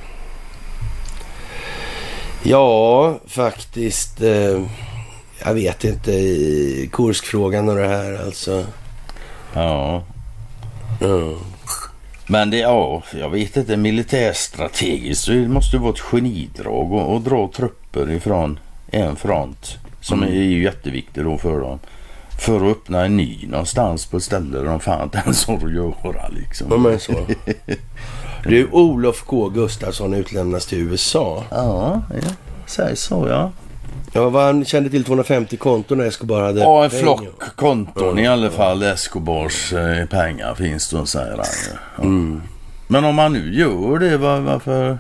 B: Ja, faktiskt. Eh, jag vet inte. Kurskfrågan och det här, alltså.
C: Ja.
B: Mm.
C: Men det, ja, jag vet inte. Militärstrategiskt så det måste ju vara ett genidrag och, och dra trupper ifrån en front. Som mm. är ju jätteviktigt då för dem. För att öppna en ny någonstans på ett ställe där de fan inte ens har att göra, liksom.
B: Ja, men så. Du, Olof K. Gustafsson utlämnas till U S A.
C: Ja, ja. Säg så, ja.
B: Ja, vad han kände till tvåhundrafemtio konton när Escobar hade...
C: Ja, en flock konton mm. i alla fall. Escobars eh, pengar finns då, säger han. Ja. Mm. Men om han nu gör det, var, varför...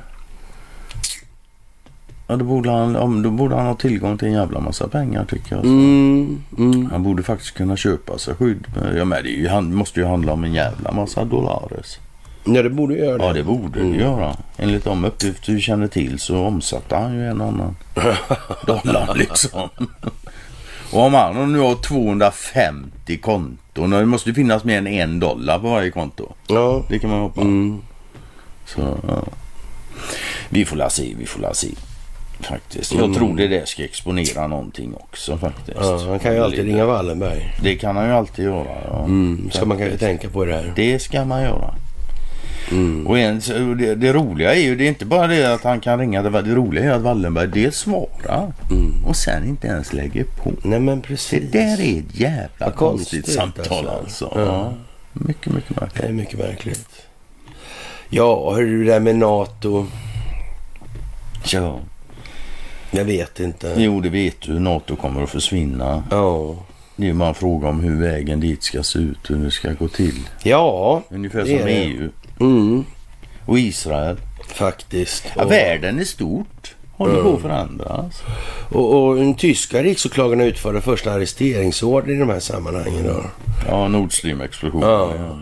C: Ja, då borde, han, om, då borde han ha tillgång till en jävla massa pengar, tycker jag.
B: Mm. Mm.
C: Han borde faktiskt kunna köpa sig skydd. Ja, men det är ju, han måste ju handla om en jävla massa dollares.
B: Ja, det borde göra det.
C: Ja, det borde mm. det göra. Enligt de uppgifter vi känner till så omsatte han ju en annan dollar liksom. Och om han nu har tvåhundrafemtio konton, och det måste ju finnas mer än en dollar på varje konto.
B: Ja.
C: Det kan man hoppas.
B: Mm.
C: Så, ja. Vi får la se, vi får la se. Faktiskt. Jag
B: Mm.
C: tror det där ska exponera någonting också faktiskt.
B: Ja, han kan ju alltid
C: det,
B: ringa Wallenberg.
C: Det kan han ju alltid göra. Ja.
B: Mm. Ska man kanske tänka på det här.
C: Det ska man göra.
B: Mm.
C: Och en, det, det roliga är ju, det är inte bara det att han kan ringa, det, det roliga är att Wallenberg dels svarar
B: Mm.
C: och sen inte ens lägger på.
B: Nej, men precis.
C: Det där är ett jävla
B: Vad
C: konstigt
B: konstigt,
C: samtal alltså.
B: alltså.
C: Ja.
B: Ja.
C: Mycket, mycket märkligt.
B: Det är mycket märkligt. Ja, hur är det där med NATO?
C: Ja.
B: Jag vet inte.
C: Jo, det vet du. NATO kommer att försvinna.
B: Ja.
C: Det är bara en fråga om hur vägen dit ska se ut, hur det ska gå till.
B: Ja.
C: Ungefär
B: det
C: som
B: är det.
C: E U.
B: Mm.
C: Och Israel.
B: Faktiskt.
C: Ja,
B: Och,
C: världen är stort. Håller
B: Mm.
C: på att förändras.
B: och, och den tyska riksåklagaren utförde första arresteringsorden i de här sammanhangen då.
C: Ja, Nord Stream-explosionen.
B: Ja.
C: Ja.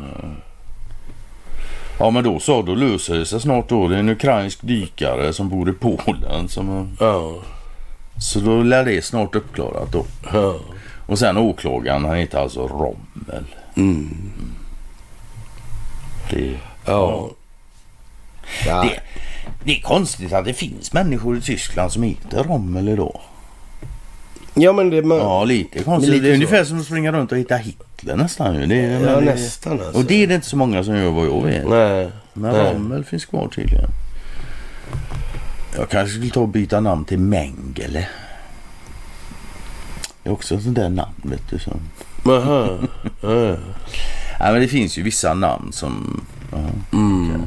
C: Ja, men då så, då löser det sig snart då. Det är en ukrainsk dykare som bor i Polen. Som,
B: Ja.
C: så då lär det snart uppklarat då.
B: Ja.
C: Och sen åklagaren, han heter alltså Rommel.
B: Mm.
C: Det,
B: Ja. Ja.
C: det, det är konstigt att det finns människor i Tyskland som heter Rommel idag.
B: Ja, men det man...
C: Ja, lite konstigt.
B: lite
C: det är
B: så.
C: ungefär som att springa runt och hitta Hitler nästan. Ju. Det är,
B: Ja,
C: men det,
B: nästan alltså.
C: Och det är det inte så många som gör vad jag vet.
B: Nej.
C: Men
B: Nej.
C: Rommel finns kvar tydligen. Jag kanske skulle ta och byta namn till Mengele. Det är också ett sånt där namn, vet du. Som...
B: Aha. Ja.
C: Ja, men det finns ju vissa namn som... Ja,
B: Mm.
C: okay.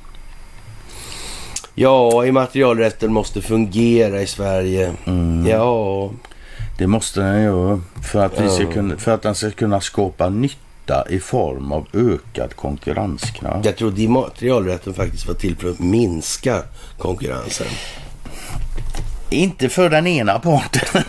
B: Ja, immaterialrätten måste fungera i Sverige.
C: Mm.
B: Ja.
C: Det måste den göra för att, vi ska
B: Ja.
C: kunna, för att den ska kunna skapa nytta i form av ökad konkurrenskraft.
B: Jag tror att immaterialrätten faktiskt var till för att minska konkurrensen.
C: Inte för den ena parten.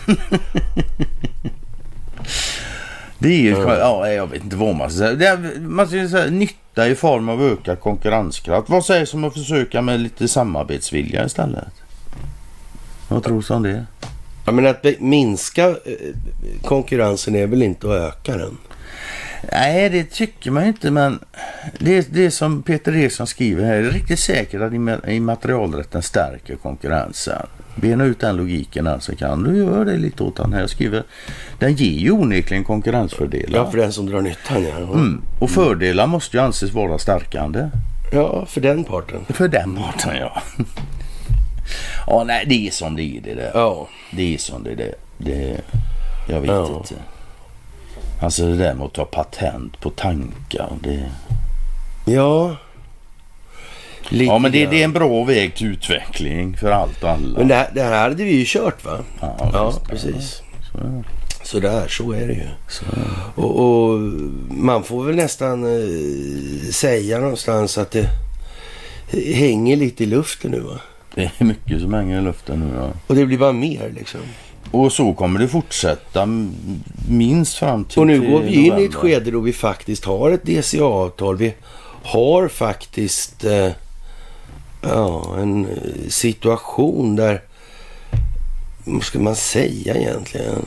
C: Det är ju,
B: Ja.
C: ja, jag vet inte vad man ska säga. Det är, man ska säga nytta i form av ökad konkurrenskraft. Vad sägs om att försöka med lite samarbetsvilja istället? Vad tror du om det?
B: Ja, men att be- minska eh, konkurrensen är väl inte att öka den?
C: Nej, det tycker man inte, men det, det som Peter Eriksson skriver här är riktigt säkert att immaterialrätten stärker konkurrensen. Bena ut den logiken, alltså kan du göra det lite åt den här. Jag skriver, den ger ju onekligen konkurrensfördelar.
B: Ja, för den som drar nyttan, ja.
C: Mm. Och fördelar måste ju anses vara stärkande.
B: Ja, för den parten.
C: För den parten, ja. Ja, nej, det är som det är det där.
B: Ja.
C: Det är som det är det. det jag vet
B: Ja.
C: inte. Alltså det där med att ta patent på tankar, det...
B: Ja. Lite
C: Ja, men det,
B: grann.
C: det är en bra väg till utveckling för allt och alla.
B: Men det här, det här hade vi ju kört, va?
C: Ja,
B: Ja,
C: visst.
B: precis.
C: Så,
B: Så där, så är det ju.
C: så.
B: Och, och man får väl nästan eh, säga någonstans att det hänger lite i luften nu, va?
C: Det är mycket som hänger i luften nu, ja.
B: Och det blir bara mer, liksom.
C: Och så kommer det fortsätta minst fram till
B: Och nu går vi in
C: november.
B: i ett skede då vi faktiskt har ett D C A-avtal. Vi har faktiskt eh, ja, en eh, situation där, vad ska man säga egentligen?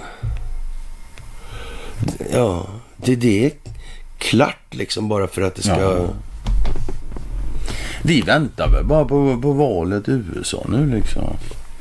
B: Ja, det, det är klart liksom bara för att det ska...
C: Ja. Vi väntar väl bara på, på valet i U S A nu liksom.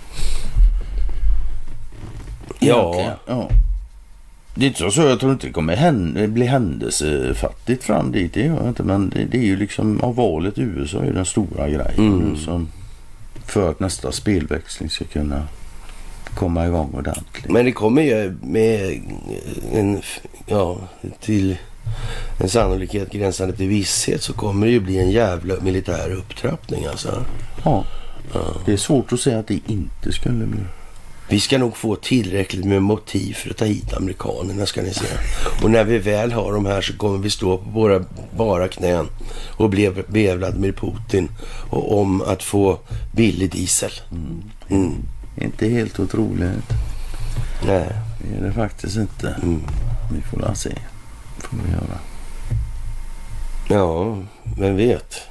B: Ja.
C: ja. Det är inte så, jag tror inte det kommer hända, bli händelsefattigt fram dit, det gör jag inte, men det, det är ju liksom, av valet i U S A är den stora grejen
B: Mm.
C: nu som, för att nästa spelväxling ska kunna komma igång ordentligt.
B: Men det kommer ju med en, ja, till en sannolikhet gränsande till visshet, så kommer det ju bli en jävla militär upptrappning alltså.
C: Ja.
B: Ja.
C: Det är svårt att säga att det inte skulle bli.
B: Vi ska nog få tillräckligt med motiv för att ta hit amerikanerna, ska ni se. Och när vi väl har de här så kommer vi stå på våra bara knän och bli be Vladimir Putin och om att få billig diesel.
C: Mm.
B: Mm.
C: Inte helt otroligt.
B: Nej.
C: Det är det faktiskt inte.
B: Mm.
C: Vi får la se. Får vi göra.
B: Ja, vem vet.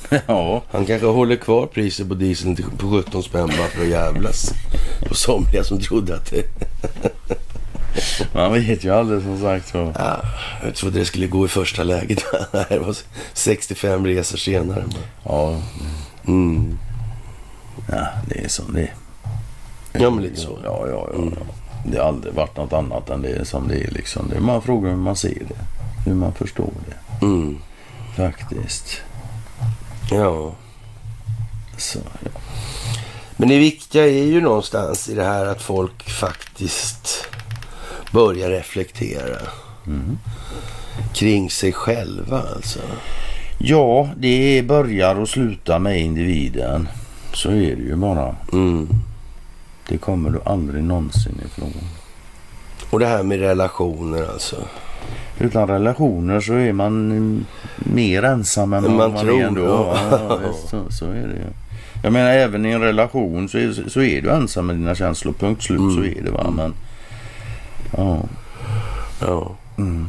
C: Ja.
B: Han kanske håller kvar priset på dieseln till, på sjutton spänn bara för att jävlas. På somliga som trodde att det...
C: Man vet ju aldrig, som sagt. Så.
B: Ja, jag trodde det skulle gå i första läget. Det var sextiofem resor senare.
C: Ja.
B: Mm.
C: Ja, det är som det är.
B: Ja, men lite så.
C: Ja, ja, ja. Mm. Det har aldrig varit något annat än det som det är liksom. Det är man frågar hur man ser det. Hur man förstår det.
B: Mm.
C: Faktiskt.
B: Ja.
C: Så, ja.
B: Men det viktiga är ju någonstans i det här att folk faktiskt börjar reflektera
C: mm.
B: kring sig själva alltså.
C: Ja, det börjar och slutar med individen. Så är det ju bara.
B: Mm.
C: Det kommer du aldrig någonsin ifrån.
B: Och det här med relationer alltså.
C: Utan relationer så är man mer ensam än
B: man,
C: man,
B: man tror.
C: Är ändå. Ja, visst, så, så är det ju. Jag menar, även i en relation så är, så är du ensam med dina känslor. Punkt slut, mm. så är det, va. Men, ja.
B: Ja.
C: Mm.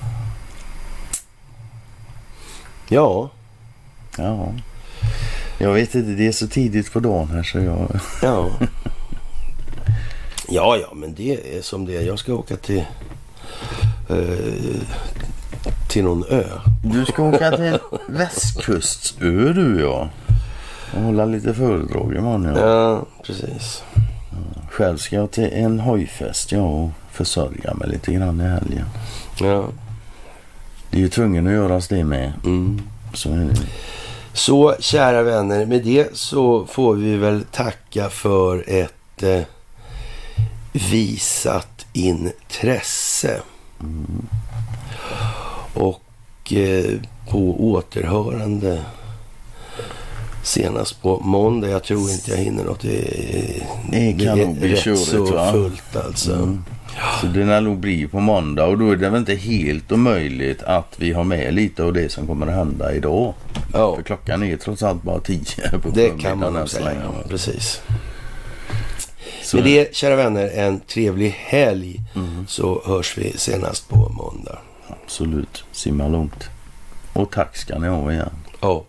B: Ja.
C: Ja. Jag vet inte, det är så tidigt på dagen här så jag...
B: Ja. Ja, ja, men det är som det är. Jag ska åka till eh, till någon ö.
C: Du ska åka till en västkustö, du, ja. Och hålla lite föredrag imorgon, ja.
B: Ja, precis.
C: Ja. Själv ska jag till en hojfest, ja, och försörja mig lite grann i helgen.
B: Ja.
C: Det är ju tvungen att göras det med.
B: Mm.
C: Så är det.
B: Så, kära vänner, med det så får vi väl tacka för ett eh, visat intresse.
C: Mm.
B: Och eh, på återhörande senast på måndag. Jag tror inte jag hinner något. Det,
C: det kan
B: det är
C: nog bli
B: rätt
C: körigt,
B: så
C: va?
B: fullt alltså.
C: Mm. Så det när nog blir på måndag, och då är det väl inte helt omöjligt att vi har med lite av det som kommer att hända idag.
B: Ja.
C: För klockan är trots allt bara tio på
B: det kan man nog säga. Ja, precis. Så. Med det, kära vänner, en trevlig helg. Mm. Så hörs vi senast på måndag.
C: Absolut, simma långt. Och tack ska ni ha igen.
B: Ja.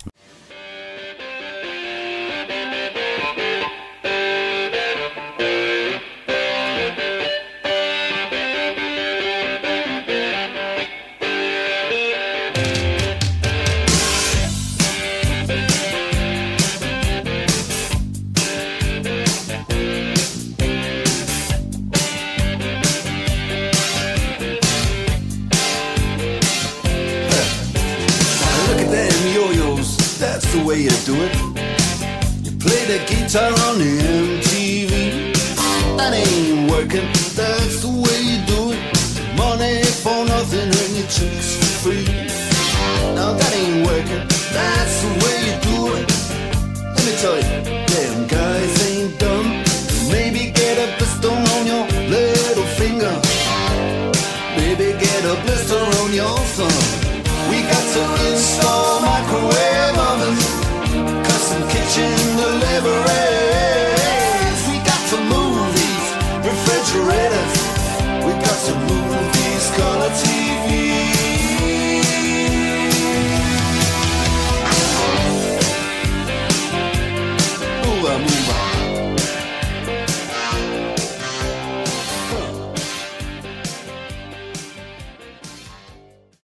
A: You do it. You play the guitar on the M T V. That ain't working. That's the way you do it. Money for nothing and your chicks for free. Now that ain't working. That's the way you do it. Let me tell you.